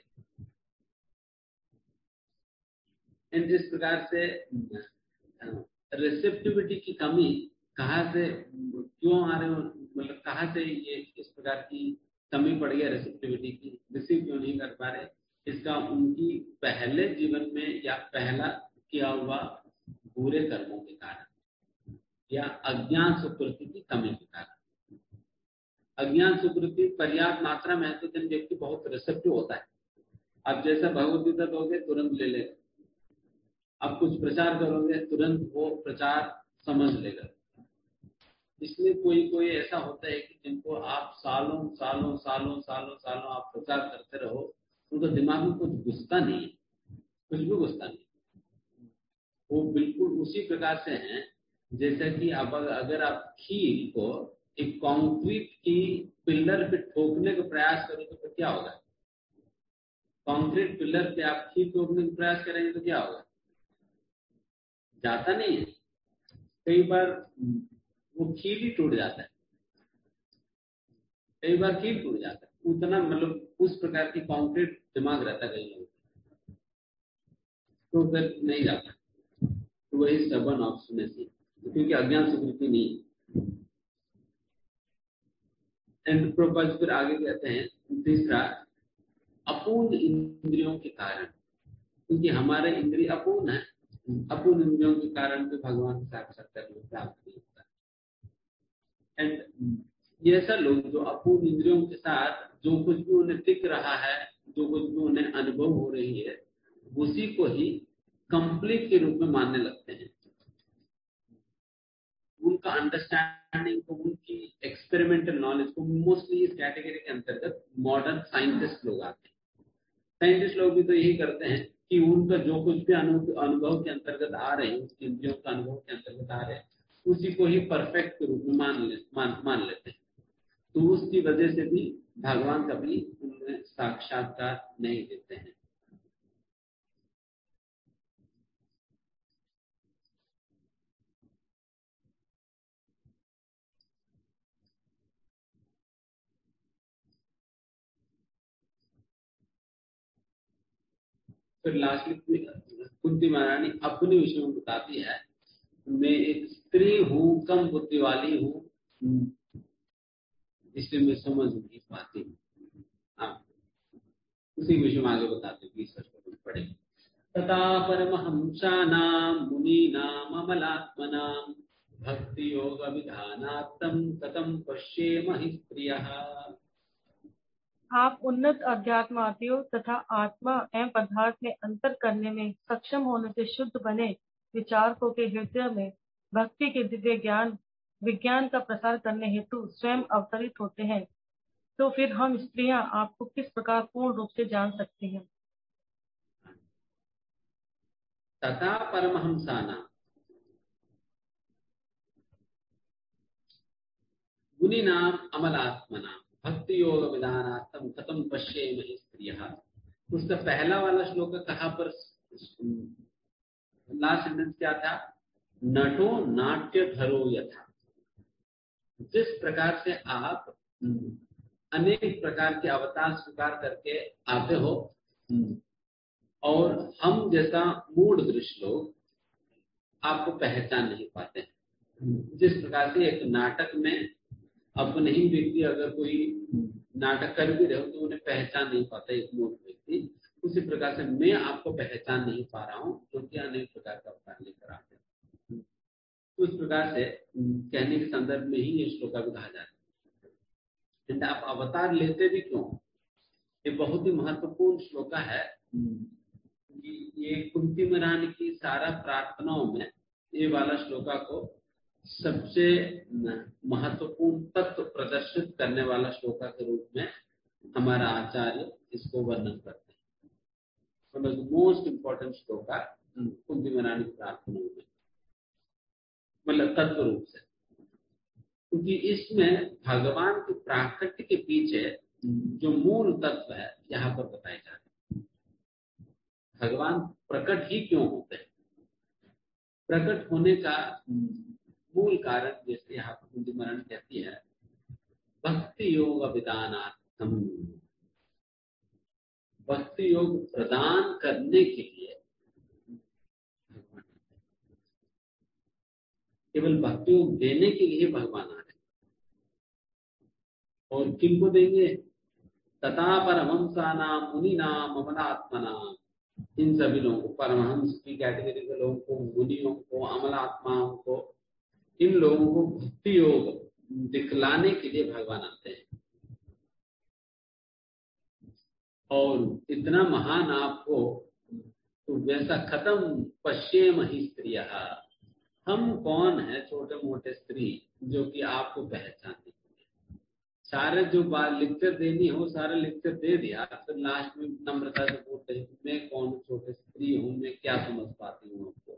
एंड इस प्रकार से रिसेप्टिविटी की कमी कहाँ से क्यों आ रहे हो, मतलब कहाँ से ये इस प्रकार की कमी पड़ गया रिसेप्टिविटी की, रिसीव क्यों नहीं कर पा रहे, इसका उनकी पहले जीवन में या पहला किया हुआ बुरे कर्मों के कारण या अज्ञान सुकृति की कमी के कारण। अज्ञान सुकृति पर्याप्त मात्रा में है तो दिन व्यक्ति बहुत रिसेप्टिव होता है। आप जैसा भगवत गीता दोगे तुरंत ले लेगा, आप कुछ प्रचार करोगे तुरंत वो प्रचार समझ लेगा। इसलिए कोई कोई ऐसा होता है कि जिनको आप सालों सालों सालों सालों सालों आप प्रचार करते रहो, उनका दिमाग में कुछ घुसता नहीं है, कुछ भी घुसता नहीं। वो बिल्कुल उसी प्रकार से हैं जैसे कि अब अगर आप कील को एक कंक्रीट की पिलर पे ठोकने का प्रयास करो तो क्या होगा। कंक्रीट पिलर पे आप कील ठोकने का प्रयास करेंगे तो क्या होगा, जाता नहीं है। कई बार वो कील ही टूट जाता है, कई बार कील टूट जाता है। उतना मतलब उस प्रकार की कंक्रीट दिमाग रहता है कई लोगों, तो फिर नहीं जाता। तो वही स्टबर्न ऑब्स्टिनेसी, क्योंकि अज्ञान स्वीकृति नहीं है। एंड प्रभुपाद फिर आगे कहते हैं तीसरा, अपूर्ण इंद्रियों के कारण, क्योंकि हमारे इंद्रिय अपूर्ण है, अपूर्ण इंद्रियों के कारण भी भगवान के साक्षात्कार प्राप्त नहीं होता। एंड ये ऐसा लोग जो अपूर्ण इंद्रियों के साथ जो कुछ भी उन्हें दिख रहा है, जो कुछ भी उन्हें अनुभव हो रही है, उसी को ही कंप्लीट के रूप में मानने लगते हैं। उनका अंडरस्टैंडिंग को, उनकी एक्सपेरिमेंटल नॉलेज को, मोस्टली इस कैटेगरी के अंतर्गत मॉडर्न साइंटिस्ट लोग आते हैं। साइंटिस्ट लोग भी तो यही करते हैं कि उनका जो कुछ भी अनुभव के अंतर्गत आ रहे हैं, उसके इंद्रियों का अनुभव के अंतर्गत आ रहे हैं, उसी को ही परफेक्ट रूप में मान ले मान मान लेते हैं। तो उसकी वजह से भी भगवान कभी उनमें साक्षात्कार नहीं देते हैं। फिर लास्टली कुंती महारानी अपने विषय में बताती है, मैं एक स्त्री हूँ, कम बुद्धि वाली हूँ, इसलिए मैं समझ नहीं पाती हूँ। उसी विषय में आगे बताते हैं, पढ़े। तथा परमहंसानां मुनीनां अमलात्मनां भक्ति योग विधानार्थं कथं पश्येम हि स्त्रियः। आप उन्नत अध्यात्मार्थियों तथा आत्मा एवं पदार्थ में अंतर करने में सक्षम होने से शुद्ध बने विचारकों के हृदय में भक्ति के दिव्य ज्ञान विज्ञान का प्रसार करने हेतु स्वयं अवतरित होते हैं, तो फिर हम स्त्रियां आपको किस प्रकार पूर्ण रूप से जान सकती हैं। तथा परमहंसानां मुनीनां अमलात्मनां भक्ति योग विधानार्थं कथं पश्येम हि स्त्रियः। उसका पहला वाला श्लोक कहाँ पर, लास्ट सेंटेंस क्या था, नटो नाट्य धरो यथा। जिस प्रकार से आप अनेक प्रकार के अवतार स्वीकार करके आते हो और हम जैसा मूढ़ दृश्य लोग आपको पहचान नहीं पाते। जिस प्रकार से एक नाटक में अपने ही व्यक्ति अगर कोई नाटक कर भी रहे हो तो उन्हें पहचान नहीं पाता एक मूढ़ व्यक्ति, उसी प्रकार से मैं आपको पहचान नहीं पा रहा हूँ क्योंकि अनेक प्रकार का अवतार लेकर आते हैं। उस प्रकार से कहने के संदर्भ में ही ये श्लोका भी कहा जाता है। आप अवतार लेते भी क्यों, ये बहुत ही महत्वपूर्ण श्लोका है। ये कुंती महारानी की सारा प्रार्थनाओं में ये वाला श्लोका को सबसे महत्वपूर्ण तत्व प्रदर्शित करने वाला श्लोका के रूप में हमारा आचार्य इसको वर्णन करते हैं। मोस्ट इंपॉर्टेंट श्लोका कुंती महारानी की प्रार्थनाओं में, मतलब तत्व रूप से, क्योंकि इसमें भगवान की प्राकृति के पीछे जो मूल तत्व है यहाँ पर बताए जा रहे हैं। भगवान प्रकट ही क्यों होते हैं, प्रकट होने का मूल कारण जैसे यहाँ पर कुंती महारानी कहती है, भक्ति योग विधानार्थम, भक्ति योग प्रदान करने के लिए भगवान, केवल भक्ति योग देने के लिए भगवान आ रहे। और किनको देंगे, तथा परमहंसानां मुनीनां अमलात्मनां, इन सभी लोगों को, परमहंस की कैटेगरी के लोगों को, मुनियों को, अमलात्माओं को, इन लोगों को भक्ति योग दिखलाने के लिए भगवान आते हैं। और इतना महान आपको तो वैसा खत्म पश्येम हि स्त्रियः, हम कौन है छोटे मोटे स्त्री जो कि आपको पहचानने के लिए, सारे जो बात लेक्चर देनी हो सारे लेक्चर दे दिया, फिर लास्ट में नम्रता से बोलते हैं मैं कौन छोटे स्त्री हूँ, मैं क्या समझ पाती हूँ आपको।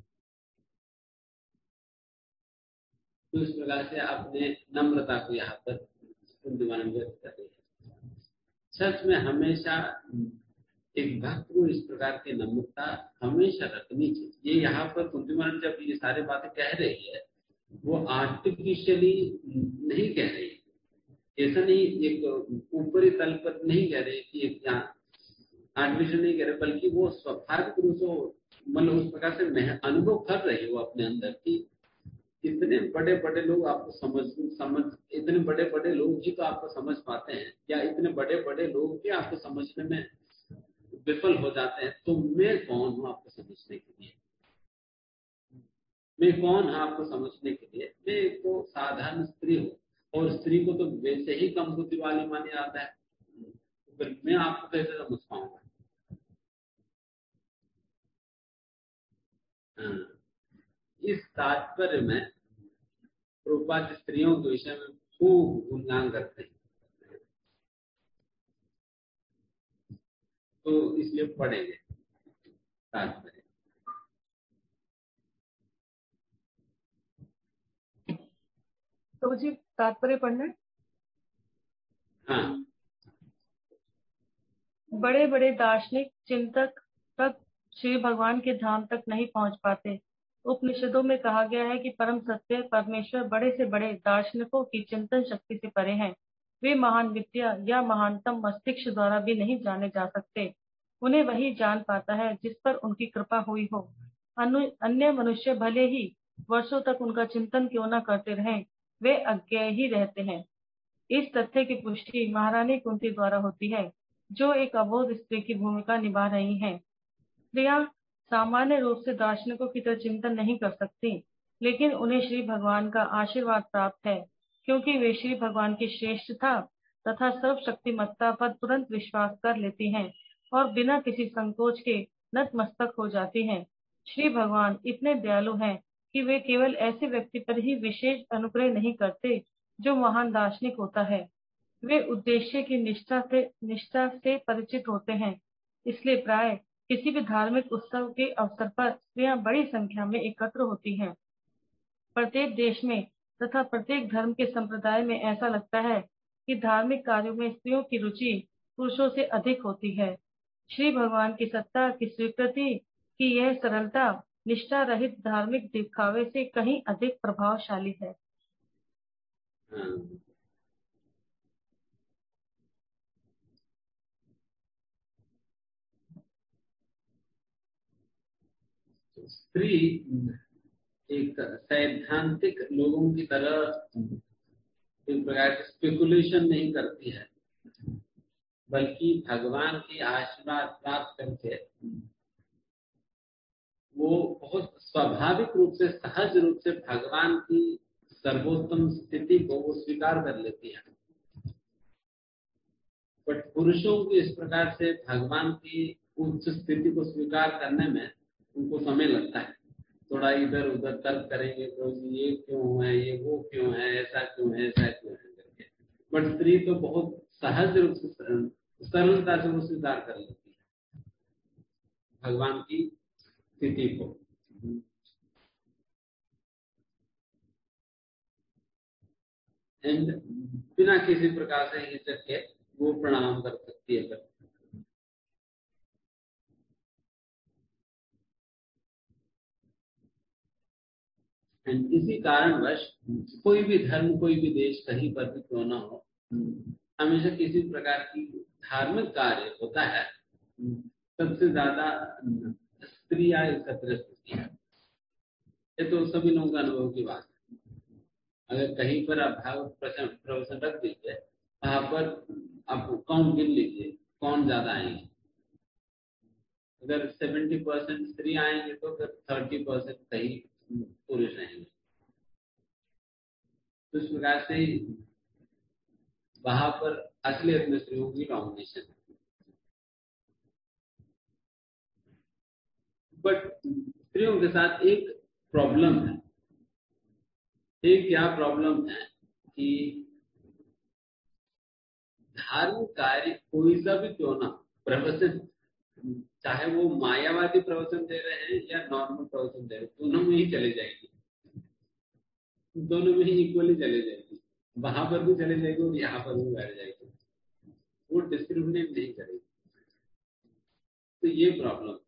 तो इस प्रकार से आपने नम्रता को यहाँ पर व्यक्त कर रही है। सच में हमेशा एक भक्त को इस प्रकार की नम्रता हमेशा रखनी चाहिए। ये यहाँ पर कुंती महारानी जब ये सारी बातें कह रही है, वो आर्टिफिशियली नहीं कह रही, ऐसा नहीं एक ऊपरी तल पर नहीं कह रहे कि एक आर्टिफिशियल नहीं कह रहे, बल्कि वो स्वाभाविक रूप से मतलब उस प्रकार से अनुभव कर रही हो अपने अंदर की इतने बड़े बड़े लोग आपको समझ समझ इतने बड़े बड़े लोग ही तो आपको समझ पाते हैं, या इतने बड़े बड़े लोग भी आपको समझने में विफल हो जाते हैं। तो मैं कौन हूँ आपको समझने के लिए, मैं कौन हूँ आपको समझने के लिए, मैं एक तो साधारण स्त्री हूँ, और स्त्री को तो वैसे ही कम बुद्धि वाली माना जाता है, फिर मैं आपको कैसे समझ पाऊंगा। इस तात्पर्य में प्रभुपाद स्त्रियों के विषय में खूब गुणगान करते हैं। तो इसलिए पढ़ेंगे तात्पर्य। तो जी तात्पर्य पढ़ना है। हाँ, बड़े बड़े दार्शनिक चिंतक तक श्री भगवान के धाम तक नहीं पहुंच पाते। उपनिषदों में कहा गया है कि परम सत्य परमेश्वर बड़े से बड़े दार्शनिकों की चिंतन शक्ति से परे हैं। वे महान विद्या या महानतम मस्तिष्क द्वारा भी नहीं जाने जा सकते। उन्हें वही जान पाता है जिस पर उनकी कृपा हुई हो। अनु, अन्य मनुष्य भले ही वर्षों तक उनका चिंतन क्यों न करते रहें, वे अज्ञेय ही रहते हैं। इस तथ्य की पुष्टि महारानी कुंती द्वारा होती है, जो एक अबोध स्त्री की भूमिका निभा रही हैं। स्त्रियां सामान्य रूप से दार्शनिकों की तरह चिंतन नहीं कर सकती, लेकिन उन्हें श्री भगवान का आशीर्वाद प्राप्त है, क्योंकि वे श्री भगवान की श्रेष्ठता तथा सर्वशक्तिमत्ता पर तुरंत विश्वास कर लेती हैं और बिना किसी संकोच के नतमस्तक हो जाती हैं। श्री भगवान इतने दयालु हैं कि वे केवल ऐसे व्यक्ति पर ही विशेष अनुग्रह नहीं करते जो महान दार्शनिक होता है। वे उद्देश्य की निष्ठा से निष्ठा से परिचित होते हैं। इसलिए प्राय किसी भी धार्मिक उत्सव के अवसर पर स्त्रियां बड़ी संख्या में एकत्र होती हैं। प्रत्येक देश में तथा प्रत्येक धर्म के संप्रदाय में ऐसा लगता है कि धार्मिक कार्यों में स्त्रियों की रुचि पुरुषों से अधिक होती है। श्री भगवान की सत्ता की स्वीकृति की यह सरलता निष्ठा रहित धार्मिक दिखावे से कहीं अधिक प्रभावशाली है। हाँ। स्त्री एक सैद्धांतिक लोगों की तरह एक प्रकार की स्पेकुलेशन नहीं करती है, बल्कि भगवान की आशीर्वाद प्राप्त करके वो बहुत स्वाभाविक रूप से सहज रूप से भगवान की सर्वोत्तम स्थिति को वो स्वीकार कर लेती है। बट पुरुषों की इस प्रकार से भगवान की उच्च स्थिति को स्वीकार करने में उनको समय लगता है। थोड़ा इधर उधर तर्क करेंगे तो ये क्यों है, ये वो क्यों है, ऐसा क्यों है, ऐसा क्यों है करके। बट स्त्री तो बहुत सहज रूप से सरलता से वो स्वीकार कर लेती है भगवान की स्थिति को। एंड बिना किसी प्रकार से हिचक के वो प्रणाम कर सकती है। एंड इसी कारणवश कोई भी धर्म, कोई भी देश कहीं पर भी क्यों ना हो, हमेशा किसी प्रकार की धार्मिक कार्य होता है, सबसे ज्यादा स्त्रियां एकत्र होती है। ये तो सभी लोगों का अनुभव की बात है। अगर कहीं पर आप भागवत प्रवचन रख दीजिए, वहां पर आप काउंट गिन लीजिए कौन ज्यादा आएंगे। अगर सेवेंटी परसेंट स्त्री आएंगे तो फिर थर्टी परसेंट कहीं पुरुष रहेंगे। तो इस प्रकार से वहां पर असलियत में स्त्रियों की डोमिनेशन है। बट स्त्रियों के साथ एक प्रॉब्लम है। एक क्या प्रॉब्लम है कि धार्मिक कार्य कोई सा भी क्यों ना प्रवचन, चाहे वो मायावादी प्रवचन दे रहे हैं या नॉर्मल प्रवचन दे रहे हैं, दोनों में ही चले जाएगी, दोनों में ही इक्वली चले जाएगी। वहां पर भी चले जाएगी और यहाँ पर भी बैठ जाएगी, वो डिस्क्रिमिनेट नहीं करेगी। तो ये प्रॉब्लम,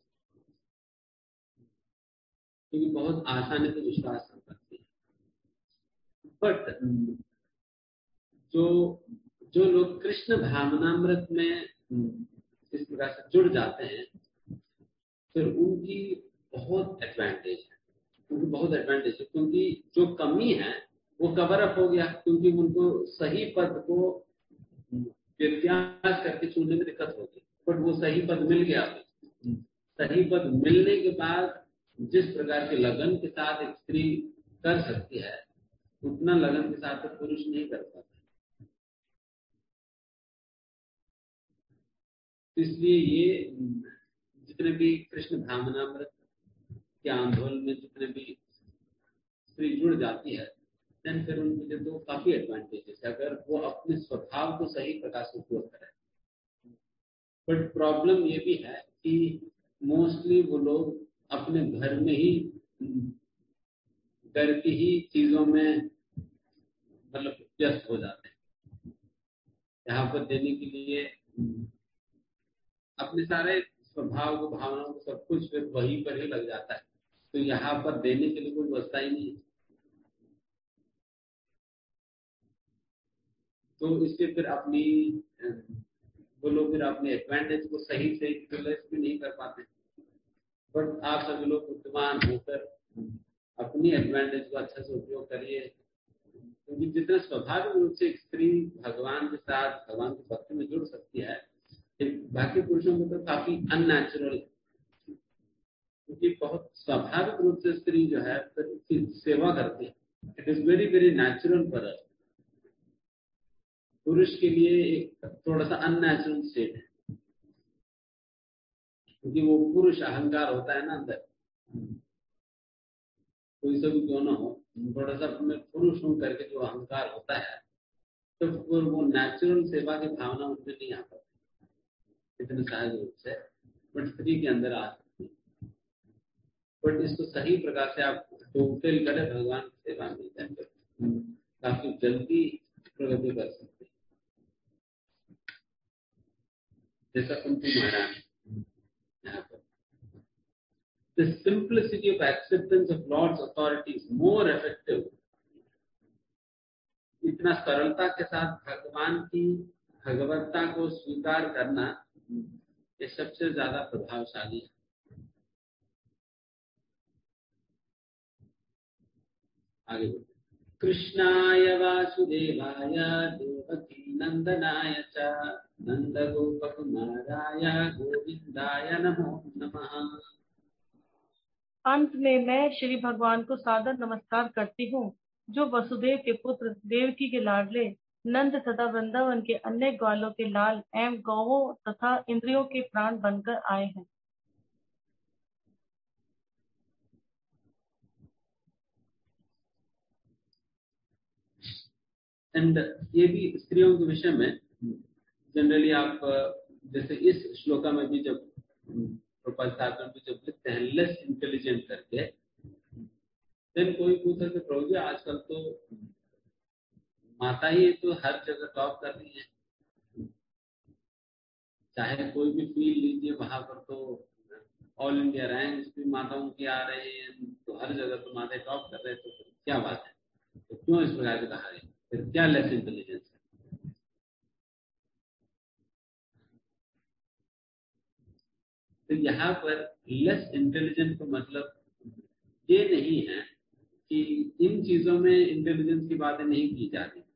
क्योंकि बहुत आसानी से विश्वास कर सकती है। बट जो जो लोग कृष्ण भावनामृत में इस प्रकार से जुड़ जाते हैं, फिर उनकी बहुत एडवांटेज है, उनकी बहुत एडवांटेज है, क्योंकि जो कमी है वो कवर अप हो गया। क्योंकि उनको सही पद को व्यत्यास करके चुनने में दिक्कत होगी, बट वो सही पद मिल गया। सही पद मिलने के बाद जिस प्रकार के लगन के साथ एक स्त्री कर सकती है, उतना लगन के साथ तो पुरुष नहीं कर पाता। इसलिए ये जितने भी कृष्ण भावनामृत के आंदोलन में जितने भी स्त्री जुड़ जाती है, देन फिर उनके लिए तो काफी एडवांटेजेस है, अगर वो अपने स्वभाव को सही प्रकार से उपयोग करें। बट प्रॉब्लम ये भी है कि मोस्टली वो लोग अपने घर में ही, घर की ही चीजों में मतलब व्यस्त हो जाते हैं। यहाँ पर देने के लिए अपने सारे स्वभाव को, भावनाओं को, सब कुछ फिर वहीं पर ही लग जाता है। तो यहाँ पर देने के लिए कोई व्यवस्था ही नहीं है। तो इससे फिर अपनी वो लोग फिर अपने एडवांटेज को सही से यूटिलाइज भी नहीं कर पाते। बट आप सभी लोग बुद्धिमान होकर अपनी एडवांटेज का अच्छा से उपयोग करिए, क्योंकि जितना स्वाभाविक रूप से एक स्त्री भगवान के साथ, भगवान की भक्ति में जुड़ सकती है, बाकी पुरुषों को तो काफी अननेचुरल, क्योंकि बहुत स्वाभाविक रूप से स्त्री जो है फिर सेवा करती है। It is very very natural for us. पुरुष के लिए एक थोड़ा सा अननेचुरल स्टेट है, क्योंकि वो पुरुष अहंकार होता है ना अंदर, कोई सा भी क्यों ना हो, थोड़ा सा मैं पुरुष हूं करके जो अहंकार होता है, तो फिर वो नेचुरल सेवा की भावना उनमें नहीं आ पाती इतने सहज रूप से, बट स्त्री के अंदर आ सकती है। बट इसको सही प्रकार से आप टोटल करें भगवान की सेवा में जाकर काफी जल्दी प्रगति कर सकते हैं। जैसा कुंती महारानी यहाँ पर, the simplicity of acceptance of Lord's authority is more effective. इतना सरलता के साथ भगवान की भगवत्ता को स्वीकार करना, ये सबसे ज्यादा प्रभावशाली है। आगे बढ़ते, कृष्णाय वासुदेवाय देवकी नंदनाय च नंद गोप कुमाराय गोविंदाय नमो नमः। अंत में मैं श्री भगवान को सादर नमस्कार करती हूँ, जो वसुदेव के पुत्र, देवकी के लाडले, नंद तथा वृंदावन के अन्य ग्वालों के लाल एवं गौवों तथा इंद्रियों के प्राण बनकर आए हैं। एंड ये भी स्त्रियों के विषय में जनरली आप जैसे इस श्लोका में भी जब प्रपंचात्मक भी जब लिखते हैं लेस इंटेलिजेंट करके, देन कोई पूछा कि प्रभु जी आजकल तो माता ही तो हर जगह टॉप कर रही है, चाहे कोई भी फील्ड लीजिए वहां पर तो ऑल इंडिया रैंक भी माताओं की आ रहे हैं, तो हर जगह तो माता टॉप कर रहे हैं, तो क्या बात है, तो क्यों इस प्रकार से कहा है, फिर क्या लेस इंटेलिजेंस है। तो यहाँ पर लेस इंटेलिजेंस का मतलब ये नहीं है कि इन चीजों में इंटेलिजेंस की बातें नहीं की जा रही।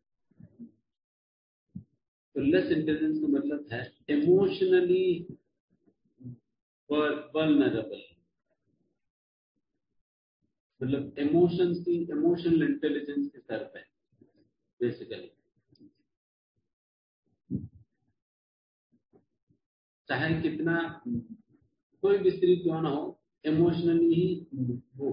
तो लेस इंटेलिजेंस का मतलब है इमोशनली वल्नरेबल, मतलब इमोशंस की, इमोशनल इंटेलिजेंस के स्तर पे बेसिकली। चाहे कितना कोई भी स्त्री क्यों ना हो, इमोशनली ही वो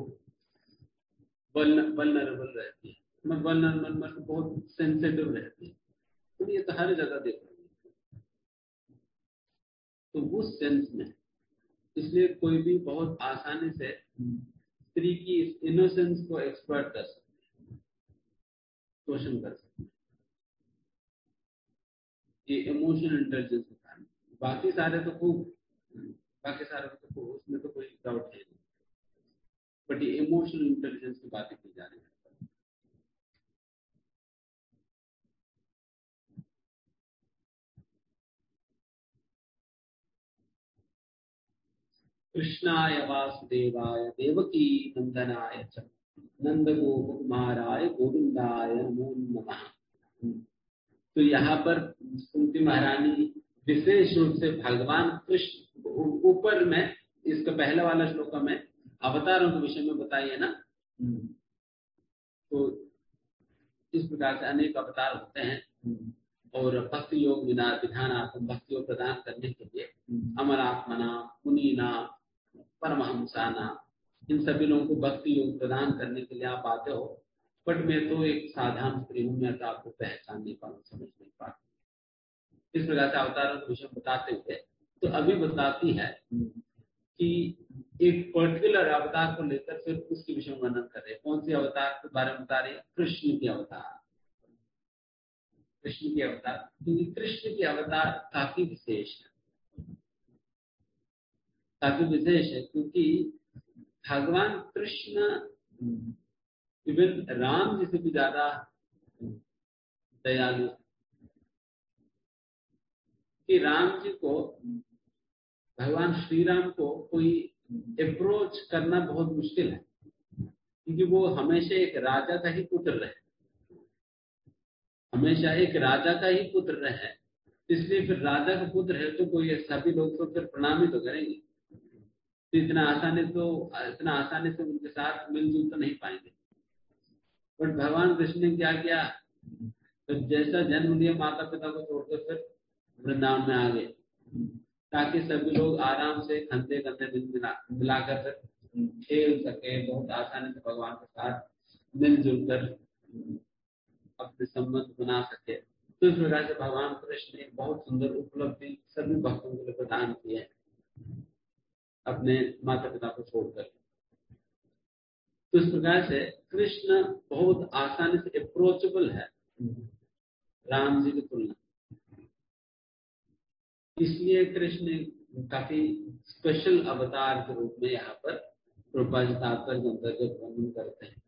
वल्नरेबल रहती है, मैं वल्नरेबल मतलब बहुत सेंसिटिव रहती है, तो ये तो हर जगह देख रही है। तो उस सेंस में इसलिए कोई भी बहुत आसानी से स्त्री की इस इनोसेंस को एक्सप्लॉइट कर सकते हैं, शोषण कर सकते हैं, ये इमोशनल इंटेलिजेंस के कारण। बाकी सारे तो खूब, बाकी सारे तो खूब, उसमें तो कोई डाउट है नहीं, बट ये इमोशनल इंटेलिजेंस की बातें की जा रही है। कृष्णाय वासुदेवाय देवकी नंदनाय च नंद गोप कुमाराय गोविंदाय नमो नमः। तो यहाँ पर कुंती महारानी विशेष रूप से भगवान कृष्ण, ऊपर में इसका पहला वाला श्लोक में अवतारों के विषय में बताइए ना, तो इस प्रकार से अनेक अवतार होते हैं और भक्ति योग विधानार्थम, भक्ति योग प्रदान करने के लिए अमरात्मना, मुनीना, परमहंसाना, इन सभी लोगों को भक्ति योग प्रदान करने के लिए आप आते हो। बट मैं तो एक साधारण स्त्री हूँ, मैं तो आपको पहचान नहीं पाऊँ, समझ नहीं पाती। इस प्रकार से अवतारों के विषय बताते हुए तो अभी बताती है कि एक पर्टिकुलर अवतार को लेकर फिर उसके विषय में वर्णन कर रहे हैं। कौन सी अवतार के बारे में बता रहे हैं? कृष्ण की अवतार, कृष्ण की अवतार, क्योंकि कृष्ण की अवतार काफी विशेष है, काफी विशेष है, क्योंकि भगवान कृष्ण इवन राम जी से भी ज्यादा दयालु, कि राम जी को, भगवान श्री राम को कोई अप्रोच करना बहुत मुश्किल है, क्योंकि वो हमेशा एक राजा का ही पुत्र रहे, हमेशा एक राजा का ही पुत्र रहे। इसलिए फिर राजा का पुत्र है तो कोई सभी लोग तो फिर प्रणाम ही तो करेंगे, तो इतना आसानी तो इतना आसानी से उनके साथ मिलजुल तो नहीं पाएंगे। बट भगवान कृष्ण ने क्या किया, तो जैसा जन्म लिया माता पिता को छोड़कर फिर वृंदावन में आ गए, ताकि सभी लोग आराम से कंधे कंधे मिला मिलाकर फिर खेल सके, बहुत आसानी से भगवान के साथ मिलजुल कर अपने संबंध बना सके। तो इस प्रकार से भगवान कृष्ण ने बहुत सुंदर उपलब्धि सभी भक्तों के लिए प्रदान की है, अपने माता पिता को छोड़कर। तो इस प्रकार से कृष्ण बहुत आसानी से अप्रोचेबल है राम जी की तुलना, इसलिए कृष्ण काफी स्पेशल अवतार के रूप में यहाँ पर प्रभुपाद जी तात्पर्य के अंतर्गत वर्णन करते हैं।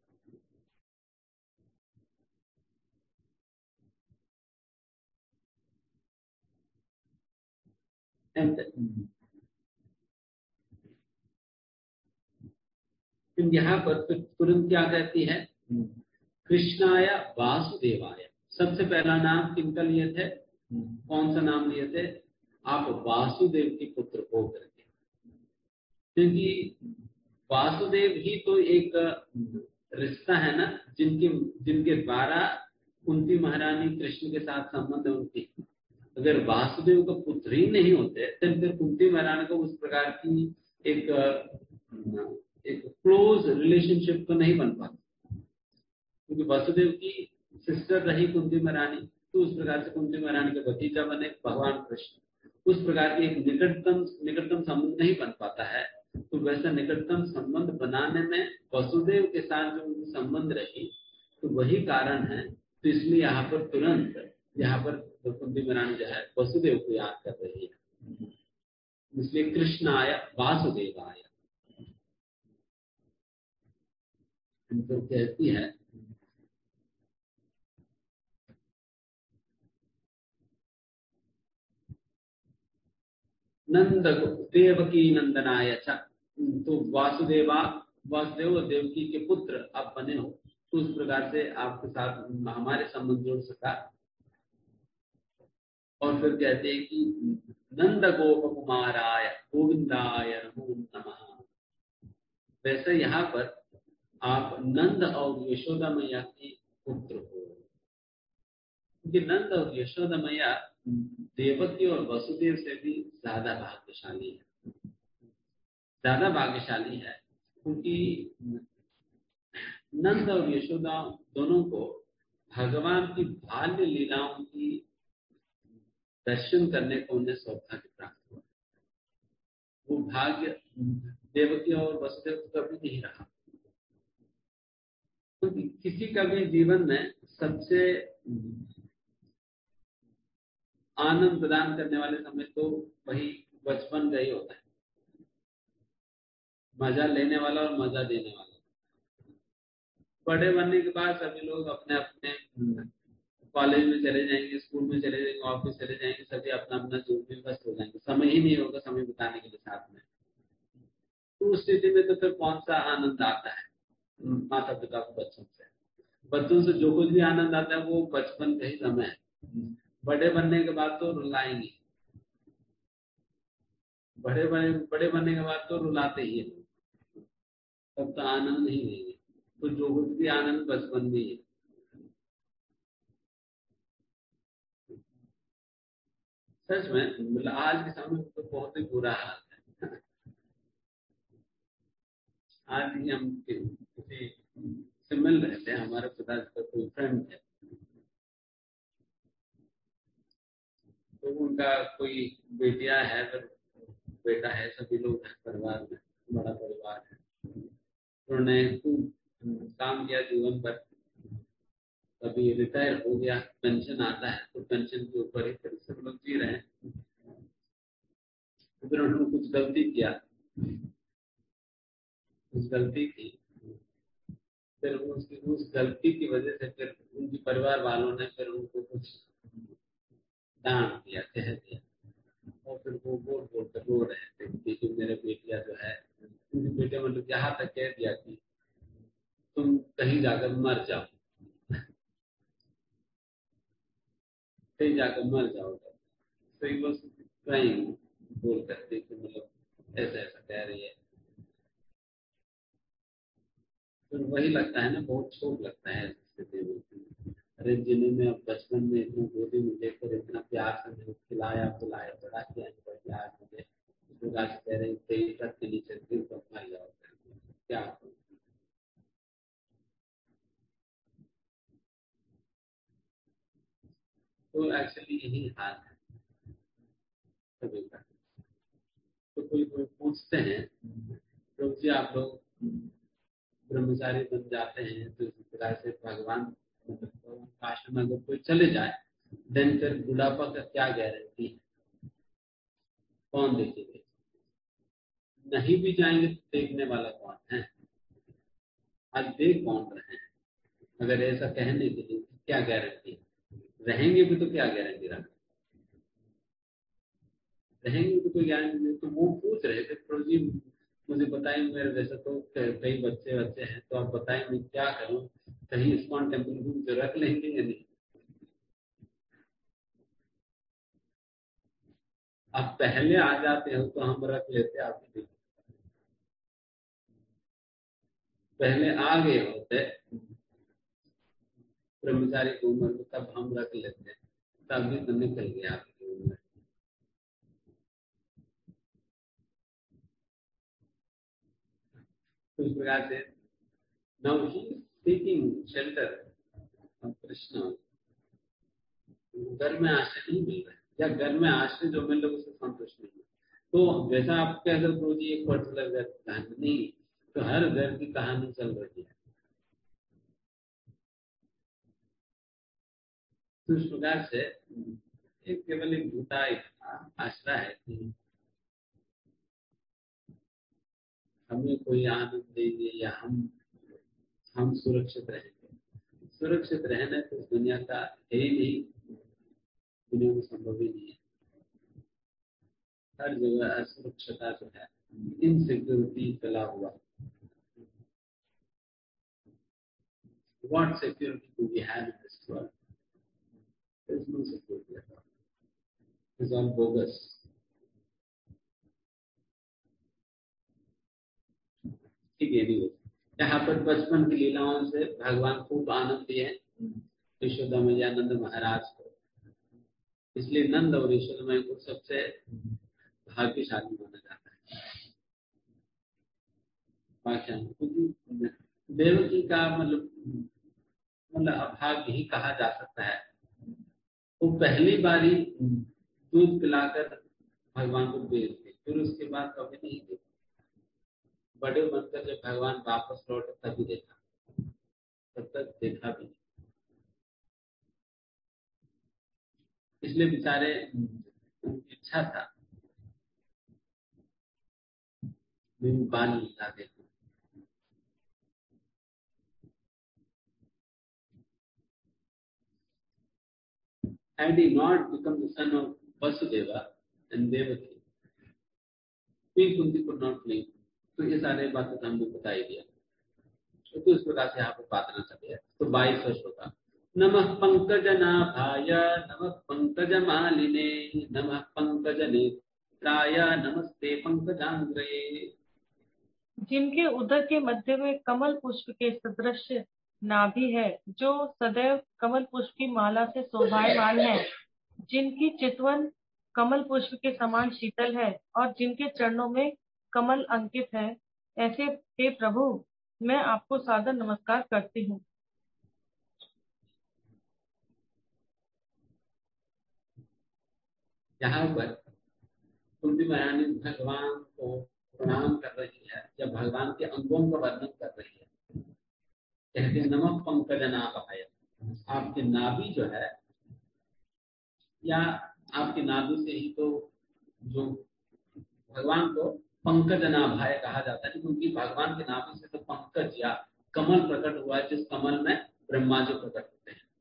एंड यहाँ पर तुरंत क्या कहती है, कृष्णाय वासुदेवाय। सबसे पहला नाम किनका लिए थे, कौन सा नाम लिए थे, आप वासुदेव के पुत्र हो करके, क्योंकि वासुदेव ही तो एक रिश्ता है ना, जिनके जिनके द्वारा कुंती महारानी कृष्ण के साथ संबंध है उनकी। अगर वासुदेव का पुत्र ही नहीं होते तो फिर कुंती महारानी को उस प्रकार की एक एक क्लोज रिलेशनशिप तो नहीं बन पाता, क्योंकि वासुदेव की सिस्टर रही कुंती महारानी, तो उस प्रकार से कुंती महारानी का भतीजा बने भगवान कृष्ण, उस प्रकार की एक निकटतम निकटतम संबंध नहीं बन पाता है। तो वैसा निकटतम संबंध बनाने में वसुदेव के साथ जो उनकी संबंध रही, तो वही कारण है। तो इसलिए यहाँ पर तुरंत यहाँ पर कुंती महारानी जो है वसुदेव को याद कर रही है, इसलिए कृष्णाय वासुदेवाय। तो कहती है नंद देवकी नंदनाय च, तो वासुदेवा वासुदेव और देवकी के पुत्र आप बने हो, तो उस प्रकार से आपके साथ हमारे संबंध जोड़ सका। और फिर कहते हैं कि नंद गोप कुमाराय गोविंदाय नमो नमः। वैसे यहाँ पर आप नंद और यशोदा मैया के पुत्र हो, क्योंकि नंद और यशोदा मैया देवकी और वसुदेव से भी ज्यादा भाग्यशाली है, ज्यादा भाग्यशाली है, क्योंकि नंद और यशोदा दोनों को भगवान की बाल्य लीलाओं की दर्शन करने को उन्हें सौभाग्य प्राप्त हुआ। वो भाग्य देवकी और वसुदेव को कभी नहीं रहा, क्योंकि तो किसी का भी जीवन में सबसे आनंद प्रदान करने वाले समय तो वही बचपन का ही होता है, मजा लेने वाला और मजा देने वाला। बड़े बनने के बाद सभी लोग अपने अपने कॉलेज में चले जाएंगे, स्कूल में चले जाएंगे, ऑफिस चले जाएंगे, सभी अपना अपना जीवन में व्यस्त हो जाएंगे, समय ही नहीं होगा समय बिताने के लिए साथ में। तो उस स्थिति में तो फिर कौन सा आनंद आता है माता पिता को बच्चों से, बच्चों से जो कुछ भी आनंद आता है वो बचपन का ही समय है। बड़े बनने के बाद तो रुलाएंगे, बड़े बड़े बड़े बनने के बाद तो रुलाते ही है, तब तो आनंद नहीं लेंगे। तो जो कुछ भी आनंद बचपन में ही है। सच में आज के समय में तो बहुत ही बुरा हाल है। आज ही हम किसी से मिल रहे थे, हमारे पिताजी का कोई फ्रेंड है, तो उनका कोई बेटिया है, फिर बेटा है, सभी लोग हैं परिवार में, बड़ा परिवार है। उन्होंने खूब काम किया जीवन भर, अभी रिटायर हो गया, पेंशन आता है तो पेंशन के ऊपर ही फिर सब लोग जी रहे हैं। फिर उन्होंने कुछ गलती किया, कुछ गलती की, फिर उसकी उस गलती की वजह से फिर उनके परिवार वालों ने फिर उनको कुछ डांट दिया, कह दिया, और फिर वो बोल बोल कर रो रहे थे कि मेरे बेटिया जो है, उनके बेटे मतलब यहाँ तक कह दिया कि तुम कहीं जाकर मर जाओ, कहीं जाकर मर जाओगे। तो ये बस क्राइम बोल करते कि मतलब ऐसा ऐसा कह रही है। तो वही लगता है ना, बहुत छोट लगता है स्थिति में। अरे जिन्हें मैं बचपन में इतना गोदी में लेकर इतना प्यार से मैंने खिलाया पिलाया बड़ा किया, आज मुझे कह रहे तेईस तक के नीचे दिन पर मर जाओ, क्या करूं? तो एक्चुअली यही हाल है सभी का। तो कोई कोई पूछते हैं तो जी आप लोग ब्रह्मचारी बन जाते हैं तो इसी तरह से भगवान काश में अगर कोई चले जाए देन फिर बुढ़ापा का क्या गारंटी है, कौन देखेगा? नहीं भी जाएंगे तो देखने वाला कौन है? आज देख कौन रहे हैं? अगर ऐसा कहने के लिए क्या गारंटी है? रहेंगे भी तो क्या गारंटी रहा, रहेंगे तो कोई गारंटी नहीं। तो वो पूछ रहे थे प्रभु जी मुझे बताएं, मेरे वैसे तो कई बच्चे बच्चे हैं, तो आप बताएं मैं क्या करूं, कहीं इस्कॉन टेम्पल को रख लेंगे या नहीं? आप पहले आ जाते हो तो हम रख लेते, आप पहले आ गए होते ब्रह्मचारी की उम्र में तब हम रख लेते, तब भी तो निकल गया आपकी उम्र। तो इस प्रकार से now he is seeking shelter from Krishna। घर में आश्रय नहीं मिल रहा है, या घर में आश्रय जो मिल रहा है उससे संतुष्ट नहीं है। तो जैसा आप कह दो तो जी एक पर्टिकुलर घर की कहानी नहीं, तो हर घर की कहानी चल रही है। तो इस प्रकार से एक केवल एक झूठा एक आश्रय है कि हमें कोई आनंद देंगे या हम हम सुरक्षित रहेंगे। सुरक्षित रहना तो इस दुनिया का है ही नहीं, दुनिया में संभव ही नहीं है। हर जगह असुरक्षता जो है, इनसिक्योरिटी फैला हुआ। What security do we have in this world? There is no security at all. It is all bogus. ठीक है, नहीं यहाँ पर बचपन की लीलाओं से भगवान खूब आनंद दिए यशोदा मैया नंद महाराज को, इसलिए नंद और यशोदा मैया को सबसे भाग्यशाली माना जाता है। देवकी का मतलब मतलब अभाग्य ही कहा जा सकता है। वो पहली बारी दूध पिलाकर भगवान को बेच दी, फिर उसके बाद कभी नहीं देखा। बड़े बनकर जब भगवान वापस लौटे तभी देखा, तब तक देखा भी नहीं। इसलिए बेचारे उनकी इच्छा था मैं बाल लगा देता। Had he not become the son of Vasudeva and Devaki, Queen Kunti could not claim। तो ये सारे बातें तो हमने बता ही दिया। तो इस प्रकार से यहाँ पर प्रार्थना चल है। तो बाईस वर्ष होता नमः पंकजनाभाय नमः पंकजमालिने नमः पंकजनेत्राय नमस्ते पंकजांग्रये। जिनके उदर के मध्य में कमल पुष्प के सदृश नाभि है, जो सदैव कमल पुष्प की माला से शोभायमान है, जिनकी चितवन कमल पुष्प के समान शीतल है और जिनके चरणों में कमल अंकित है, ऐसे हे प्रभु मैं आपको सादर नमस्कार करती हूँ। यहाँ पर कुंती महारानी भगवान को प्रणाम कर रही है, जब भगवान के अंगों का वर्णन कर रही है, कहते हैं नमः पंकजनाभाय। आपके नाभि जो है, या आपकी नाभि से ही तो जो भगवान को पंकजनाभाय कहा जाता है, क्योंकि भगवान के नाभि से तो पंकज या कमल प्रकट हुआ है, जिस कमल में ब्रह्मा जी प्रकट होते हैं।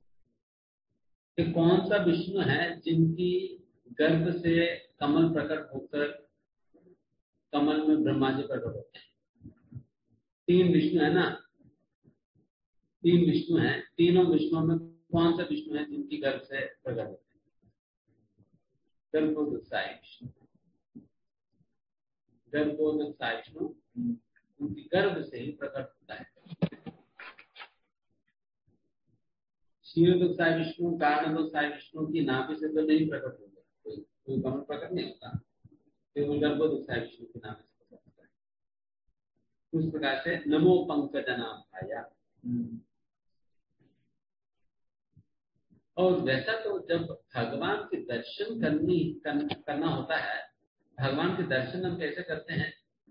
कि कौन सा विष्णु है जिनकी गर्भ से कमल प्रकट होकर कमल में ब्रह्मा जी प्रकट होते हैं? तीन विष्णु है ना, तीन विष्णु हैं। तीनों विष्णुओं में कौन सा विष्णु है जिनकी गर्भ से प्रकट होते हैं? गर्भोदकसाई विष्णु। गर्भोदकसाई विष्णु उनकी गर्भ से ही प्रकट होता है। क्षीरोदकसाई विष्णु, कारणोदकसाई विष्णु की नाभि से तो नहीं प्रकट होगा, कोई कोई कमल प्रकट नहीं होता, केवल गर्भोदकसाई विष्णु की नाभि से प्रकट होता है। उस प्रकार से नमो पंकजनाभाय। और वैसा तो जब भगवान के दर्शन करनी कर, करना होता है, भगवान के दर्शन हम कैसे करते हैं?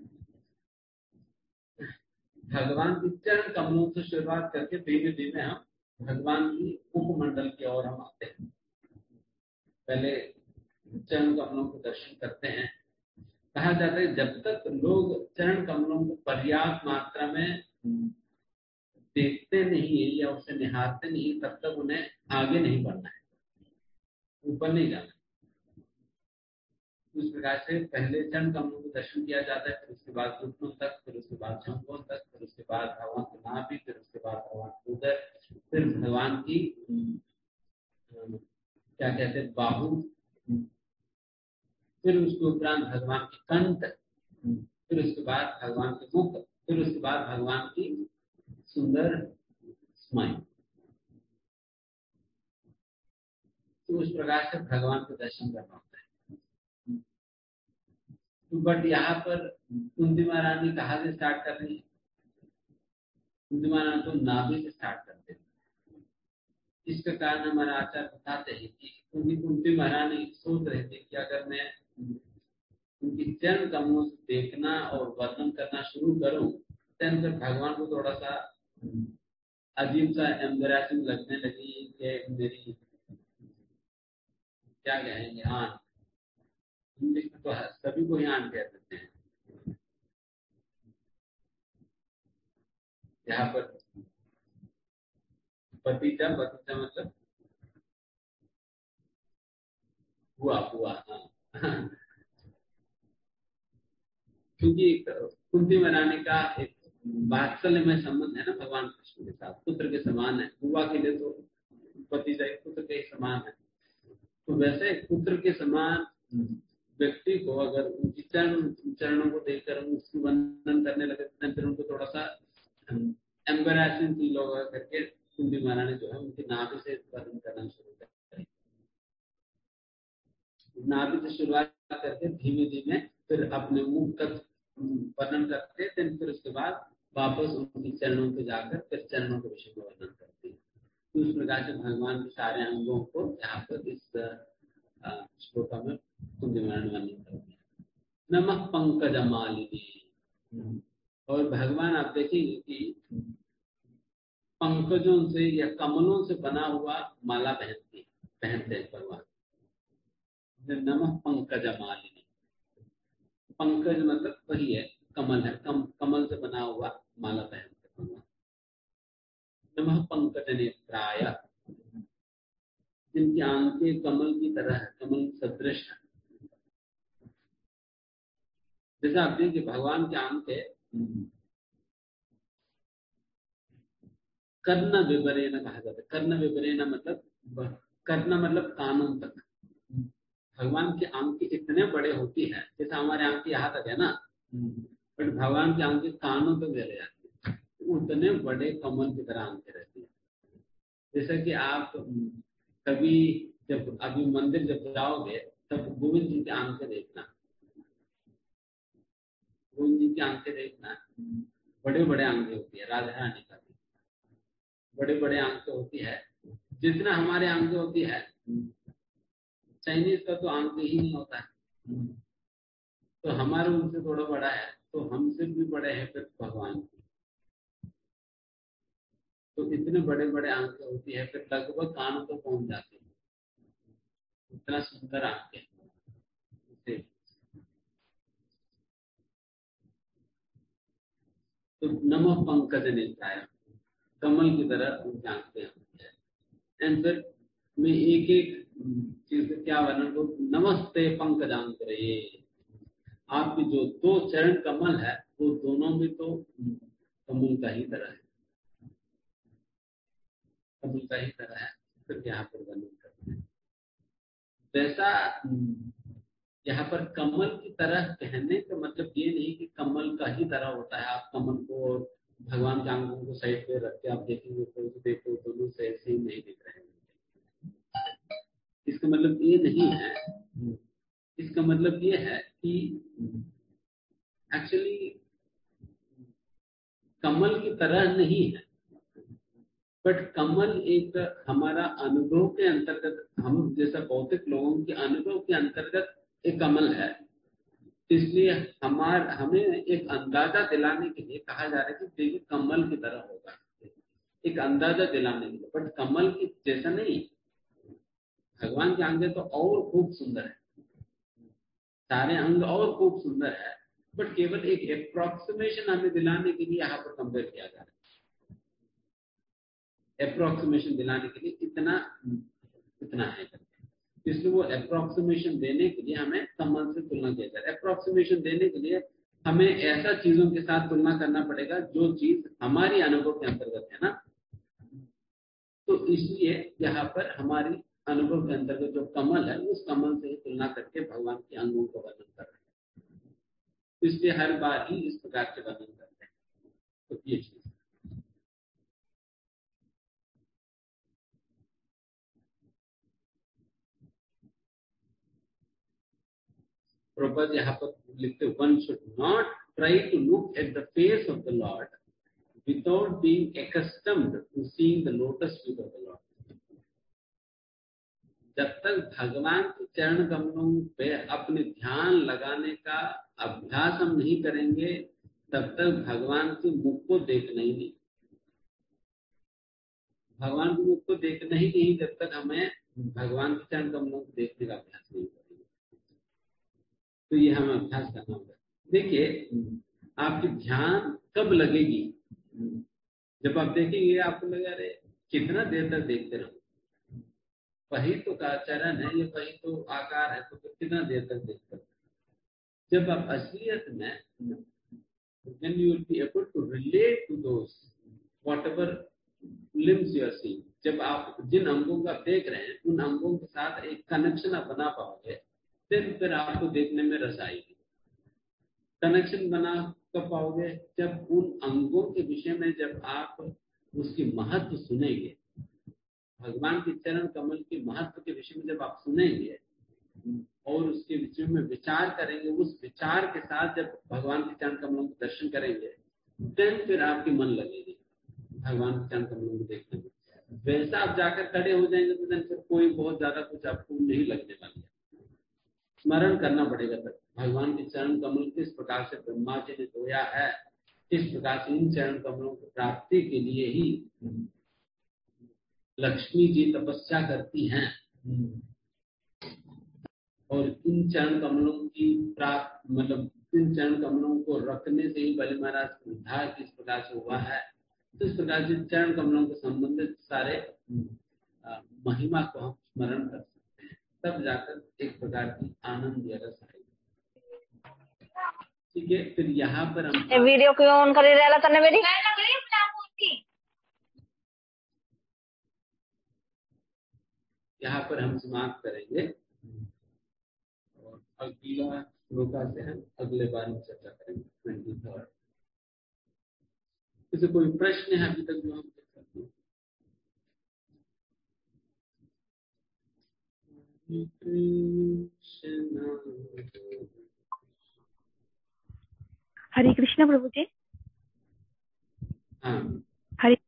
भगवान के चरण कमलों से शुरुआत करके धीरे धीरे हम भगवान की उपमंडल की ओर हम आते हैं। पहले चरण कमलों को दर्शन करते हैं। कहा जाता है जब तक लोग चरण कमलों को पर्याप्त मात्रा में देखते नहीं है या उसे निहारते नहीं, तब तक उन्हें आगे नहीं बढ़ना है, ऊपर नहीं जाना। उस प्रकार से पहले चरण कमलों को दर्शन किया जाता है, फिर उसके बाद घुटनों तक, फिर उसके बाद जंघों तक, फिर उसके बाद भगवान की नाभि, फिर उसके बाद भगवान की उदर, फिर भगवान की क्या कहते हैं बाहु, फिर उसके उपरांत भगवान की कंठ, फिर उसके बाद भगवान के मुख, फिर उसके बाद भगवान की सुंदर स्माइल। तो उस प्रकार से भगवान को दर्शन करना होता है। बट यहाँ पर कुंती महारानी कहाँ से स्टार्ट कर रही है? कुंती महारानी तो नाभि से स्टार्ट करते हैं। इसके कारण हमारे आचार्य बताते हैं कि क्योंकि कुंती महारानी सोच रहे थे कि अगर मैं उनकी चरण कमलों से देखना और वर्णन करना शुरू करूं, तो फिर भगवान को थोड़ा सा अजीब सा एम्बेरसिंग लगने लगी कि मेरी क्या कहेंगे आन, इंग्लिश में तो सभी को ही आन कह देते हैं। यहाँ पर भतीजा, भतीजा मतलब हुआ हुआ हाँ। क्योंकि कुंती महारानी का एक वात्सल्य में संबंध है ना भगवान कृष्ण के साथ, पुत्र के समान है। बुआ के लिए तो भतीजा एक पुत्र के समान है। तो वैसे पुत्र के समान व्यक्ति को अगर उनकी चरण चरणों को देखकर उसकी वंदन करने लगे, फिर उनको थोड़ा सा एम्बेरसिंग फील होगा करके कुंती महारानी जो है उनकी नाभि से वर्णन करना शुरू करें। नाभि से शुरुआत करके धीमे धीमे फिर अपने मुख तक वर्णन करते, फिर उसके बाद वापस उनकी चरणों पे जाकर फिर चरणों के विषय में वर्णन करते हैं। तो उस प्रकार से भगवान के सारे अंगों को यहाँ पर इस श्लोक में कुंती महारानी वर्णन करते हैं। नमः पंकजमालिनी। और भगवान आप देखेंगे कि पंकजों से या कमलों से बना हुआ माला पहनती पहनते हैं भगवान। नमः पंकजमालिनी। पंकज मतलब वही है, कमल है, कम, कमल से बना हुआ माला पहनते भगवान। नमः पंकज नेत्राय। जिनकी आंखें कमल की तरह है, कमल सदृश है। जैसा आप देखिए भगवान की आंखें कर्ण विवरेण कहा जाता है। कर्ण विवरेण मतलब कर्ण मतलब कानों तक। भगवान की आंखें इतने बड़े होती है, जैसे हमारे आंखें यहाँ तक है ना, बट भगवान की आंखें कानों तक चले जाती है। उतने बड़े कमल की तरह आंखें रहती है। जैसे कि आप कभी जब अभी मंदिर जब जाओगे तब गोविंद जी की आंखें देखना, गोविंद जी की आंखें देखना, बड़े बड़े आंखें होती है। राधा रानी का भी बड़े बड़े आंखें होती है, जितना हमारे आंखें होती है। चाइनीज का तो आंखें ही नहीं होता है, तो हमारा उनसे थोड़ा बड़ा है, तो हमसे भी बड़े हैं फिर भगवान। तो इतने बड़े बड़े आंखें होती है, फिर लगभग कानों तक पहुंच जाते हैं, इतना सुंदर आंखें। तो नमः पंकज नेत्राय, कमल की तरह उनकी आंखें होती है। एंड फिर मैं एक एक चीज क्या वर्णन करूं, नमस्ते पंकजांतरे, आपकी जो दो चरण कमल है वो दोनों भी तो कमल का ही तरह है, कमल का ही तरह है। फिर यहाँ पर वर्णन करते हैं वैसा। यहाँ पर कमल की तरह कहने का मतलब ये नहीं कि कमल का ही तरह होता है। आप कमल को और भगवान के अंगों को साइड पे रख के आप देखेंगे तो देखो दोनों से ऐसे ही नहीं दिख रहे हैं। इसका मतलब ये नहीं है, इसका मतलब ये है कि एक्चुअली कमल की तरह नहीं है, बट कमल एक हमारा अनुभव के अंतर्गत, हम जैसा भौतिक लोगों के अनुभव के अंतर्गत एक कमल है। इसलिए हमार हमें एक अंदाजा दिलाने के लिए कहा जा रहा है कि देखिए कमल की तरह होगा, एक अंदाजा दिलाने के लिए, बट कमल की जैसा नहीं। भगवान के अंग तो और खूब सुंदर है, सारे अंग और खूब सुंदर है, बट केवल एक अप्रोक्सीमेशन हमें दिलाने के लिए यहाँ पर कंपेयर किया जा रहा है। अप्रोक्सीमेशन दिलाने के लिए इतना इतना है, इसलिए वो अप्रोक्सीमेशन देने के लिए हमें कमल से तुलना किया जाए। अप्रोक्सीमेशन देने के लिए हमें ऐसा चीजों के साथ तुलना करना पड़ेगा जो चीज हमारी अनुभव के अंतर्गत है ना। तो इसलिए यहाँ पर हमारी अनुभव के अंतर्गत जो कमल है उस कमल से ही तुलना करके भगवान के अंगों का वर्णन कर रहे हैं। इसलिए हर बार ही इस प्रकार के वर्णन करते हैं। तो ये चीज प्रभुपाद यहाँ पर लिखते, one should not try to look at the face of the Lord without being accustomed to seeing the lotus feet of the Lord. जब तक भगवान के चरण कमलों पे अपने ध्यान लगाने का अभ्यास हम नहीं करेंगे, तब तक भगवान के मुख को देखना ही नहीं। भगवान के मुख को देखना ही नहीं जब तक हमें भगवान के चरण कमलों को देखने का अभ्यास नहीं करेंगे। तो ये हमें अभ्यास करना होगा। देखिए आपकी ध्यान कब लगेगी, जब आप देखेंगे आपको लगेगा अरे कितना देर तक देखते रहो, वही तो का चरण है, ये वही तो आकार है, तो कितना देर तक देखते रहो। जब आप असलियत में then you will be able to relate to those whatever limbs you are seeing, जब आप जिन अंगों का देख रहे हैं उन अंगों के साथ एक कनेक्शन आप बना पाओगे, फिर फिर आपको देखने में रस आएगी। कनेक्शन बना कब पाओगे, जब उन अंगों के विषय में जब आप उसकी महत्व सुनेंगे, भगवान के चरण कमल के महत्व के विषय में जब आप सुनेंगे और उसके विषय में विचार करेंगे, उस विचार के साथ जब भगवान के चरण कमलों के दर्शन करेंगे, देन फिर आपकी मन लगेगी भगवान के चरण कमलों को देखने में। वैसा आप जाकर खड़े हो जाएंगे तो देन फिर कोई बहुत ज्यादा कुछ आपको नहीं लगने वाला है। स्मरण करना पड़ेगा तब भगवान के चरण कमल किस प्रकार से ब्रह्मा जी ने धोया है, किस प्रकार से इन चरण कमलों की प्राप्ति के लिए ही लक्ष्मी जी तपस्या करती हैं, और इन चरण कमलों की प्राप्त मतलब इन चरण कमलों को रखने से ही बलि महाराज का उद्धार किस प्रकार से हुआ है। तो इस प्रकार से चरण कमलों के संबंधित सारे महिमा को हम स्मरण कर सकते हैं, तब जाकर एक प्रकार की आनंद या रस आएगी। ठीक है, फिर यहाँ पर हम वीडियो क्यों ऑन कर रहा था मेरी यहाँ पर हम समाप्त करेंगे और अगला श्लोका से हम अगले बार में चर्चा करेंगे। ट्वेंटी थर्ड किसी कोई प्रश्न है अभी तक जो हम देख सकते हैं? हरे कृष्ण प्रभु जी। हाँ हरे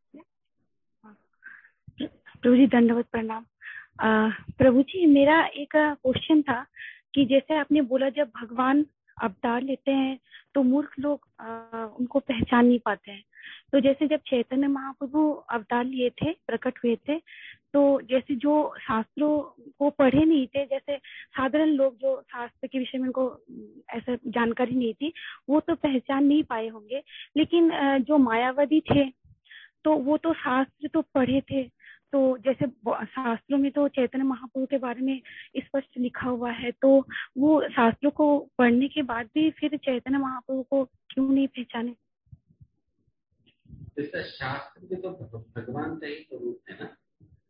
प्रभु जी, दंडवत प्रणाम। प्रभु जी, मेरा एक क्वेश्चन था कि जैसे आपने बोला जब भगवान अवतार लेते हैं तो मूर्ख लोग आ, उनको पहचान नहीं पाते हैं। तो जैसे जब चैतन्य महाप्रभु अवतार लिए थे, प्रकट हुए थे, तो जैसे जो शास्त्रों को पढ़े नहीं थे, जैसे साधारण लोग जो शास्त्र के विषय में उनको ऐसा जानकारी नहीं थी, वो तो पहचान नहीं पाए होंगे। लेकिन जो मायावादी थे तो वो तो शास्त्र तो पढ़े थे। तो जैसे शास्त्रों में तो चैतन्य महाप्रभु के बारे में स्पष्ट लिखा हुआ है, तो वो शास्त्रों को पढ़ने के बाद भी फिर चैतन्य महाप्रभु को क्यों नहीं पहचाने? जैसे शास्त्र के तो भगवान का ही स्वरूप है ना।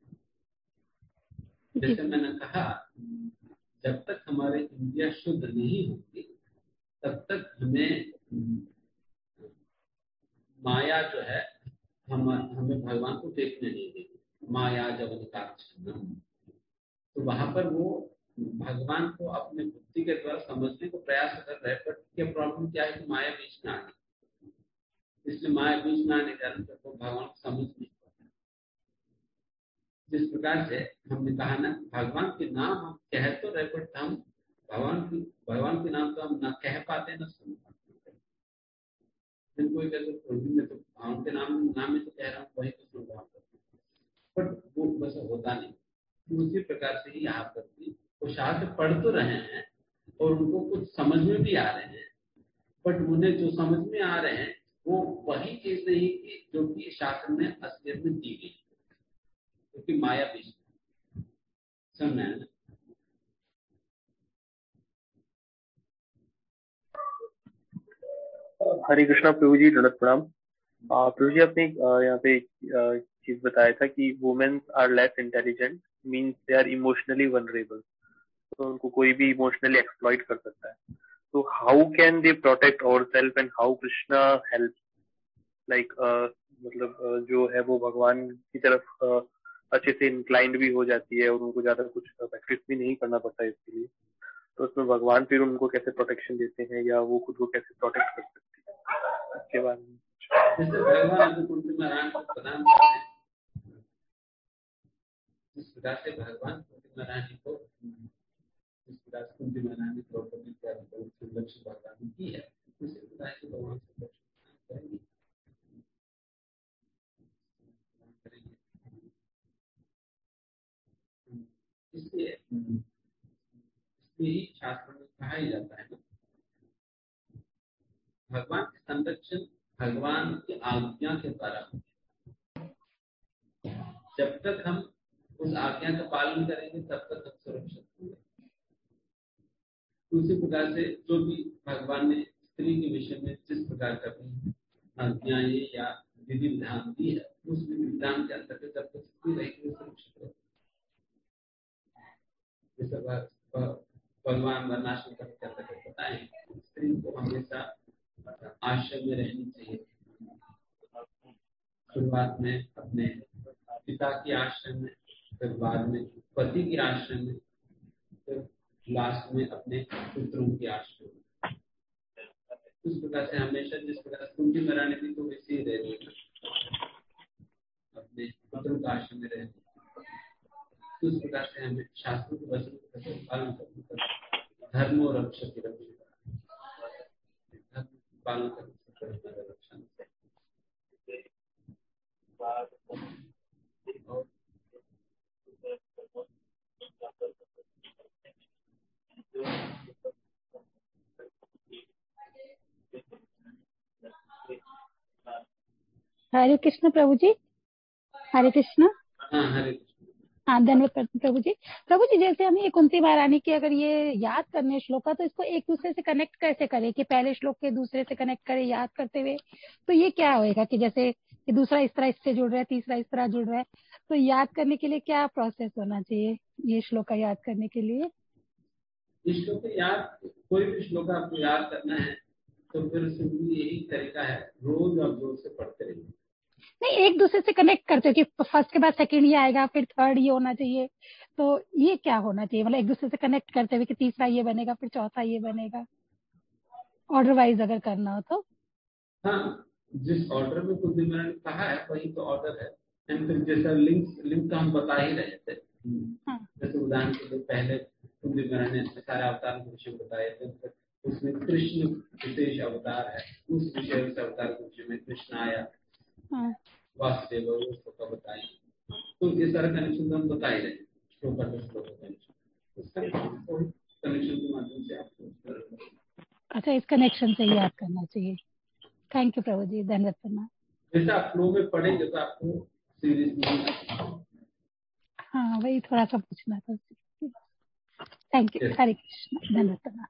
जैसे मैंने कहा, जब तक हमारे इंद्रियां शुद्ध नहीं होगी तब तक हमें माया जो है हम हमें भगवान को देखने नहीं देगी। माया जब तो वहां पर वो भगवान को अपने बुद्धि के द्वारा समझने को प्रयास कर रहे हैं, बट क्या प्रॉब्लम क्या है कि माया बीच में आ गई, इसलिए माया बीच में आने के कारण वो भगवान को समझ नहीं पाते। जिस प्रकार से हमने कहा ना, भगवान के नाम हम कह तो रहे, बट हम भगवान की भगवान के नाम तो हम ना कह पाते ना सुन पाते। कोई कहते मैं तो भगवान के नाम नाम में तो कह रहा हूँ, वही तो सुन रहा हूँ, बट वो बस होता नहीं। उसी प्रकार से ही यहाँ पर भी वो शास्त्र पढ़ तो रहे हैं और उनको कुछ समझ में भी आ रहे हैं, बट उन्हें जो समझ में आ रहे हैं वो वही चीज नहीं कि जो कि शास्त्र में असलियत में दी गई, क्योंकि तो माया बीच में सुनना है। हरे कृष्णा प्रभु जी, दंडवत प्रणाम। प्रभु जी, आपने यहाँ पे एक चीज बताया था कि women are less intelligent, means they are emotionally vulnerable, तो उनको कोई भी इमोशनली एक्सप्लॉइट कर सकता है। तो how can they protect ourself and how Krishna help, like मतलब uh, जो है वो भगवान की तरफ uh, अच्छे से इंक्लाइंड भी हो जाती है और उनको ज्यादा कुछ प्रैक्टिस भी नहीं करना पड़ता है इसके लिए, तो उसमें भगवान फिर उनको कैसे प्रोटेक्शन देते हैं या वो खुद को कैसे प्रोटेक्ट कर सकती है इसके बारे में? जैसे भगवान अभी कुंती महारानी को प्रदान करते हैं, जिस प्रकार से भगवान कुंती महारानी को जिस प्रकार से कुंती महारानी द्रौपदी का संरक्षण भगवान की है, उसी प्रकार से भगवान संरक्षण करेंगे। इसलिए इसलिए ही शास्त्र में कहा ही जाता है ना, भगवान के संरक्षण भगवान की आज्ञा के द्वारा। जब तक हम उस आज्ञा का पालन करेंगे तब तक हम सुरक्षित होंगे। उसी प्रकार से जो भी भगवान ने स्त्री के विषय में जिस प्रकार का भी आज्ञाएं या विधि विधान दी है, उस विधि विधान के अंतर्गत जब तक स्त्री रहेगी सुरक्षित रहेगी। भगवान वर्णाश्रम का बताएं, स्त्री को हमेशा आश्रम में रहनी चाहिए। शुरुआत में अपने पिता के आश्रम में, फिर बाद में पति के आश्रम में, फिर लास्ट में अपने पुत्रों के आश्रम में। उस प्रकार से हमेशा जिस प्रकार कुंती महारानी भी तो वैसे ही रह रही है, अपने पुत्रों का आश्रम में रहने। उस प्रकार से हमें शास्त्रों के वचन का पालन करना, धर्म और रक्षा की रक्षा, धर्म पालन करना रक्षा। हरे कृष्ण प्रभु जी। हरे कृष्ण। हाँ, हरे हाँ, धन्यवाद प्रभु जी। प्रभु जी, जैसे हम ये कुंती महारानी की अगर ये याद करने श्लोका, तो इसको एक दूसरे से कनेक्ट कैसे करें कि पहले श्लोक के दूसरे से कनेक्ट करें याद करते हुए? तो ये क्या होएगा कि जैसे कि दूसरा इस तरह इससे जुड़ रहा है, तीसरा इस तरह जुड़ रहा है, तो याद करने के लिए क्या प्रोसेस होना चाहिए ये श्लोका याद करने के लिए? श्लोक याद, कोई भी श्लोक आपको याद करना है तो फिर सिंपली यही तरीका है, रोज और जोर से पढ़ते रहिए। नहीं, एक दूसरे से कनेक्ट करते हो कि फर्स्ट के बाद सेकंड ये आएगा, फिर थर्ड ये होना चाहिए, तो ये क्या होना चाहिए? मतलब एक दूसरे से कनेक्ट करते हुए कि तीसरा ये बनेगा, फिर चौथा ये बनेगा, ऑर्डर वाइज अगर करना हो तो? हाँ, जिस ऑर्डर में कुंती महारानी ने कहा है वही तो ऑर्डर है। फिर जैसा लिंक लिंक तो हम बता ही रहे थे। हाँ। जैसे उदाहरण के लिए पहले कुंती महारानी ने सारे अवतार के विषय बताए थे, उसमें कृष्ण विशेष अवतार है, उस विशेष अवतार गुरु में कृष्ण आया, वासुदेव उसको बताई। तो इस तरह कनेक्शन हम बताए रहे श्लोक का श्लोक कनेक्शन, उस कनेक्शन के माध्यम से आपको अच्छा इस कनेक्शन से याद करना चाहिए। थैंक यू प्रभु जी, धन्यवाद प्रणाम। जैसे आप फ्लो में पढ़ेंगे तो आपको सीरीज में, हाँ वही थोड़ा सा पूछना था। थैंक यू, हरे कृष्ण, धन्यवाद प्रणाम।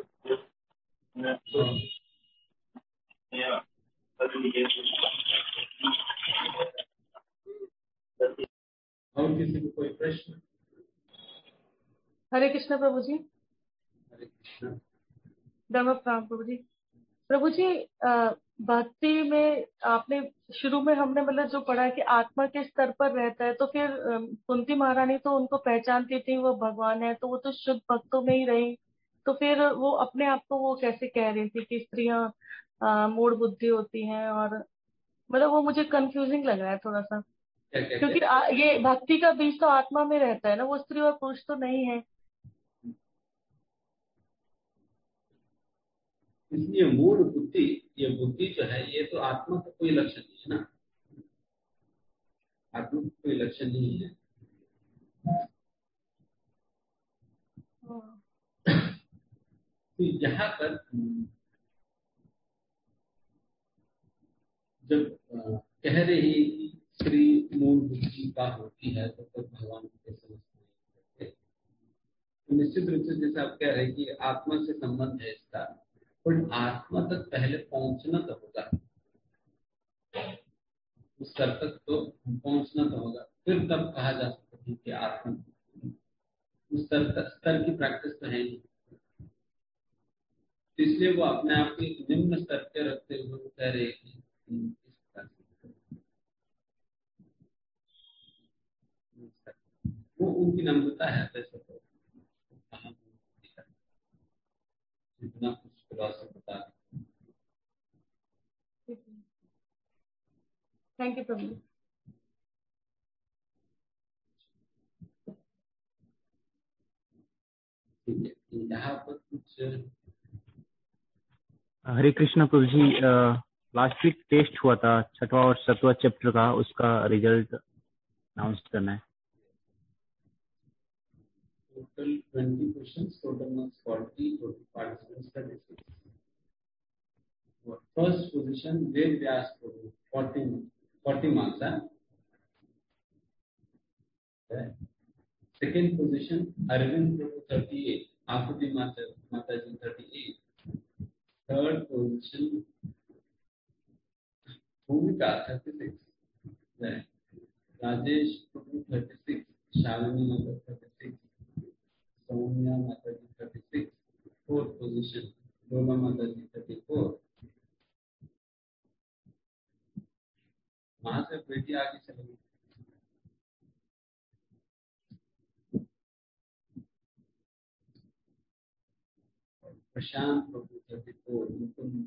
और किसी को कोई प्रश्न? हरे कृष्ण प्रभु जी। हरे कृष्ण। धन्यवाद प्रणाम प्रभु जी। प्रभु जी भक्ति में आपने शुरू में हमने मतलब जो पढ़ा कि आत्मा के स्तर पर रहता है, तो फिर कुंती महारानी तो उनको पहचानती थी वो भगवान है, तो वो तो शुद्ध भक्तों में ही रही, तो फिर वो अपने आप को वो कैसे कह रही थी कि स्त्रियां मूढ़ बुद्धि होती हैं, और मतलब वो मुझे कंफ्यूजिंग लग रहा है थोड़ा सा, क्योंकि आ, ये भक्ति का बीज तो आत्मा में रहता है ना, वो स्त्री और पुरुष तो नहीं है। इसलिए मूल बुद्धि, ये बुद्धि जो है ये तो आत्मा का कोई लक्षण नहीं है ना, आत्मा का कोई लक्षण नहीं है। तो यहाँ पर जब कह रही कि स्त्री मूल बुद्धि का होती है तो तब भगवान के समझते हैं, तो निश्चित रूप से जैसे आप कह रहे हैं कि आत्मा से संबंध है इसका, पर आत्मा तक पहले पहुंचना तो होगा, उस स्तर तक तो पहुंचना तो होगा, फिर तब कहा जा सकता है कि आत्मा उस स्तर तक स्तर की प्रैक्टिस तो है नहीं, इसलिए वो अपने आप को निम्न स्तर पे रखते हुए कह रहे हैं वो उनकी नम्रता है। वैसे तो जितना कुछ फिलॉसफी बता, थैंक यू प्रभु। यहाँ पर कुछ हरे कृष्णा प्रभु जी, लास्ट वीक टेस्ट हुआ था छठवा और सातवां चैप्टर का, उसका रिजल्ट अनाउंस करना है। Total twenty questions, total marks forty, total participants thirty six. First position Ved Vyas प्रभु फोर्टी फोर्टी मार्क्स है। सेकेंड पोजीशन अरविंद प्रभु थर्टी एट, आकुति माता माता ji thirty eight. Third position Bhumika thirty six, Rajesh प्रभु थर्टी सिक्स, शालिनी माता थर्टी सिक्स, सोनिया माता ji thirty six. Fourth position Roma माता ji thirty four. वहां से बेटी आगे चलेगी। प्रशांत प्रभु thirty four, Mukund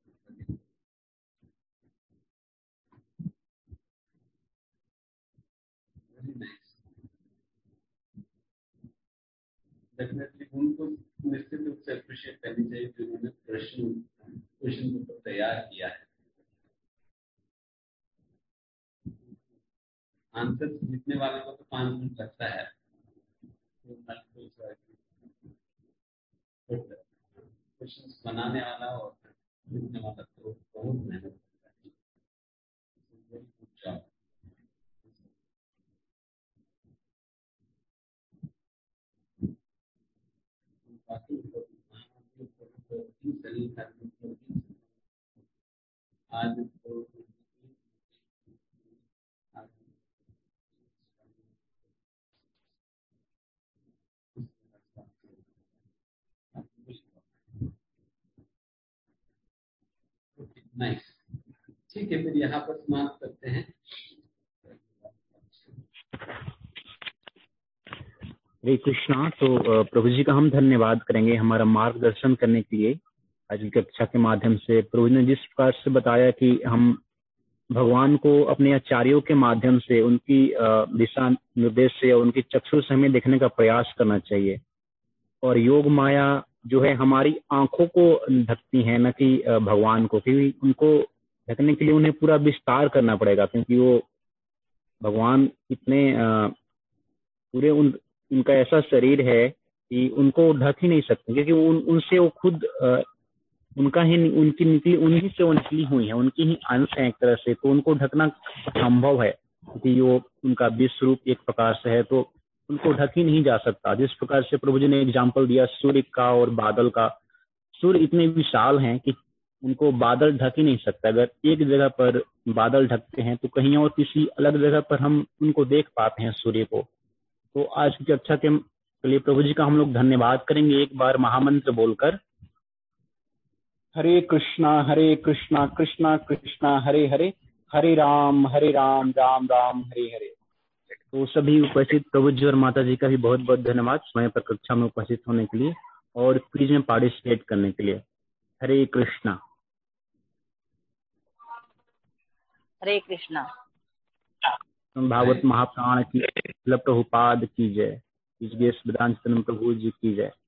very nice. Definitely उनको निश्चित रूप से अप्रिशिएट करनी चाहिए कि उन्होंने प्रश्न क्वेश्चन पेपर तैयार किया है। आंसर लिखने वाले को तो पांच मिनट लगता है, क्वेश्चन बनाने वाला और लिखने वाला तो बहुत मेहनत करता है। Very good job. बाकी आज नाइस, ठीक है, फिर यहाँ पर समाप्त करते हैं। हरे कृष्णा। तो प्रभु जी का हम धन्यवाद करेंगे हमारा मार्गदर्शन करने के लिए। आज की कक्षा के माध्यम से प्रभु ने जिस प्रकार से बताया कि हम भगवान को अपने आचार्यों के माध्यम से उनकी दिशा निर्देश से और उनकी चक्षु से हमें देखने का प्रयास करना चाहिए, और योग माया जो है हमारी आंखों को ढकती हैं, न कि भगवान को, क्योंकि उनको ढकने के लिए उन्हें पूरा विस्तार करना पड़ेगा, क्योंकि वो भगवान इतने पूरे उन उनका ऐसा शरीर है कि उनको ढक ही नहीं सकते, क्योंकि उन उनसे वो खुद उनका ही उनकी निकली उन्हीं से वो निकली हुई है, उनकी ही अंश है एक तरह से, तो उनको ढकना संभव है क्योंकि वो उनका विश्व रूप एक प्रकार से है, तो उनको ढक ही नहीं जा सकता। जिस प्रकार से प्रभु जी ने एग्जाम्पल दिया सूर्य का और बादल का, सूर्य इतने विशाल हैं कि उनको बादल ढक ही नहीं सकता। अगर एक जगह पर बादल ढकते हैं तो कहीं और किसी अलग जगह पर हम उनको देख पाते हैं सूर्य को। तो आज की कक्षा के लिए प्रभु जी का हम लोग धन्यवाद करेंगे एक बार महामंत्र बोलकर। हरे कृष्णा हरे कृष्णा कृष्णा कृष्णा हरे हरे, हरे राम हरे राम राम राम हरे हरे। तो सभी उपस्थित प्रभु जी और माता जी का भी बहुत बहुत धन्यवाद समय पर कक्षा में उपस्थित होने के लिए और क्विज में पार्टिसिपेट करने के लिए। हरे कृष्णा। हरे कृष्णा। भागवत महाप्राण की, प्रभुपाद की जय। प्रभु जी की जय।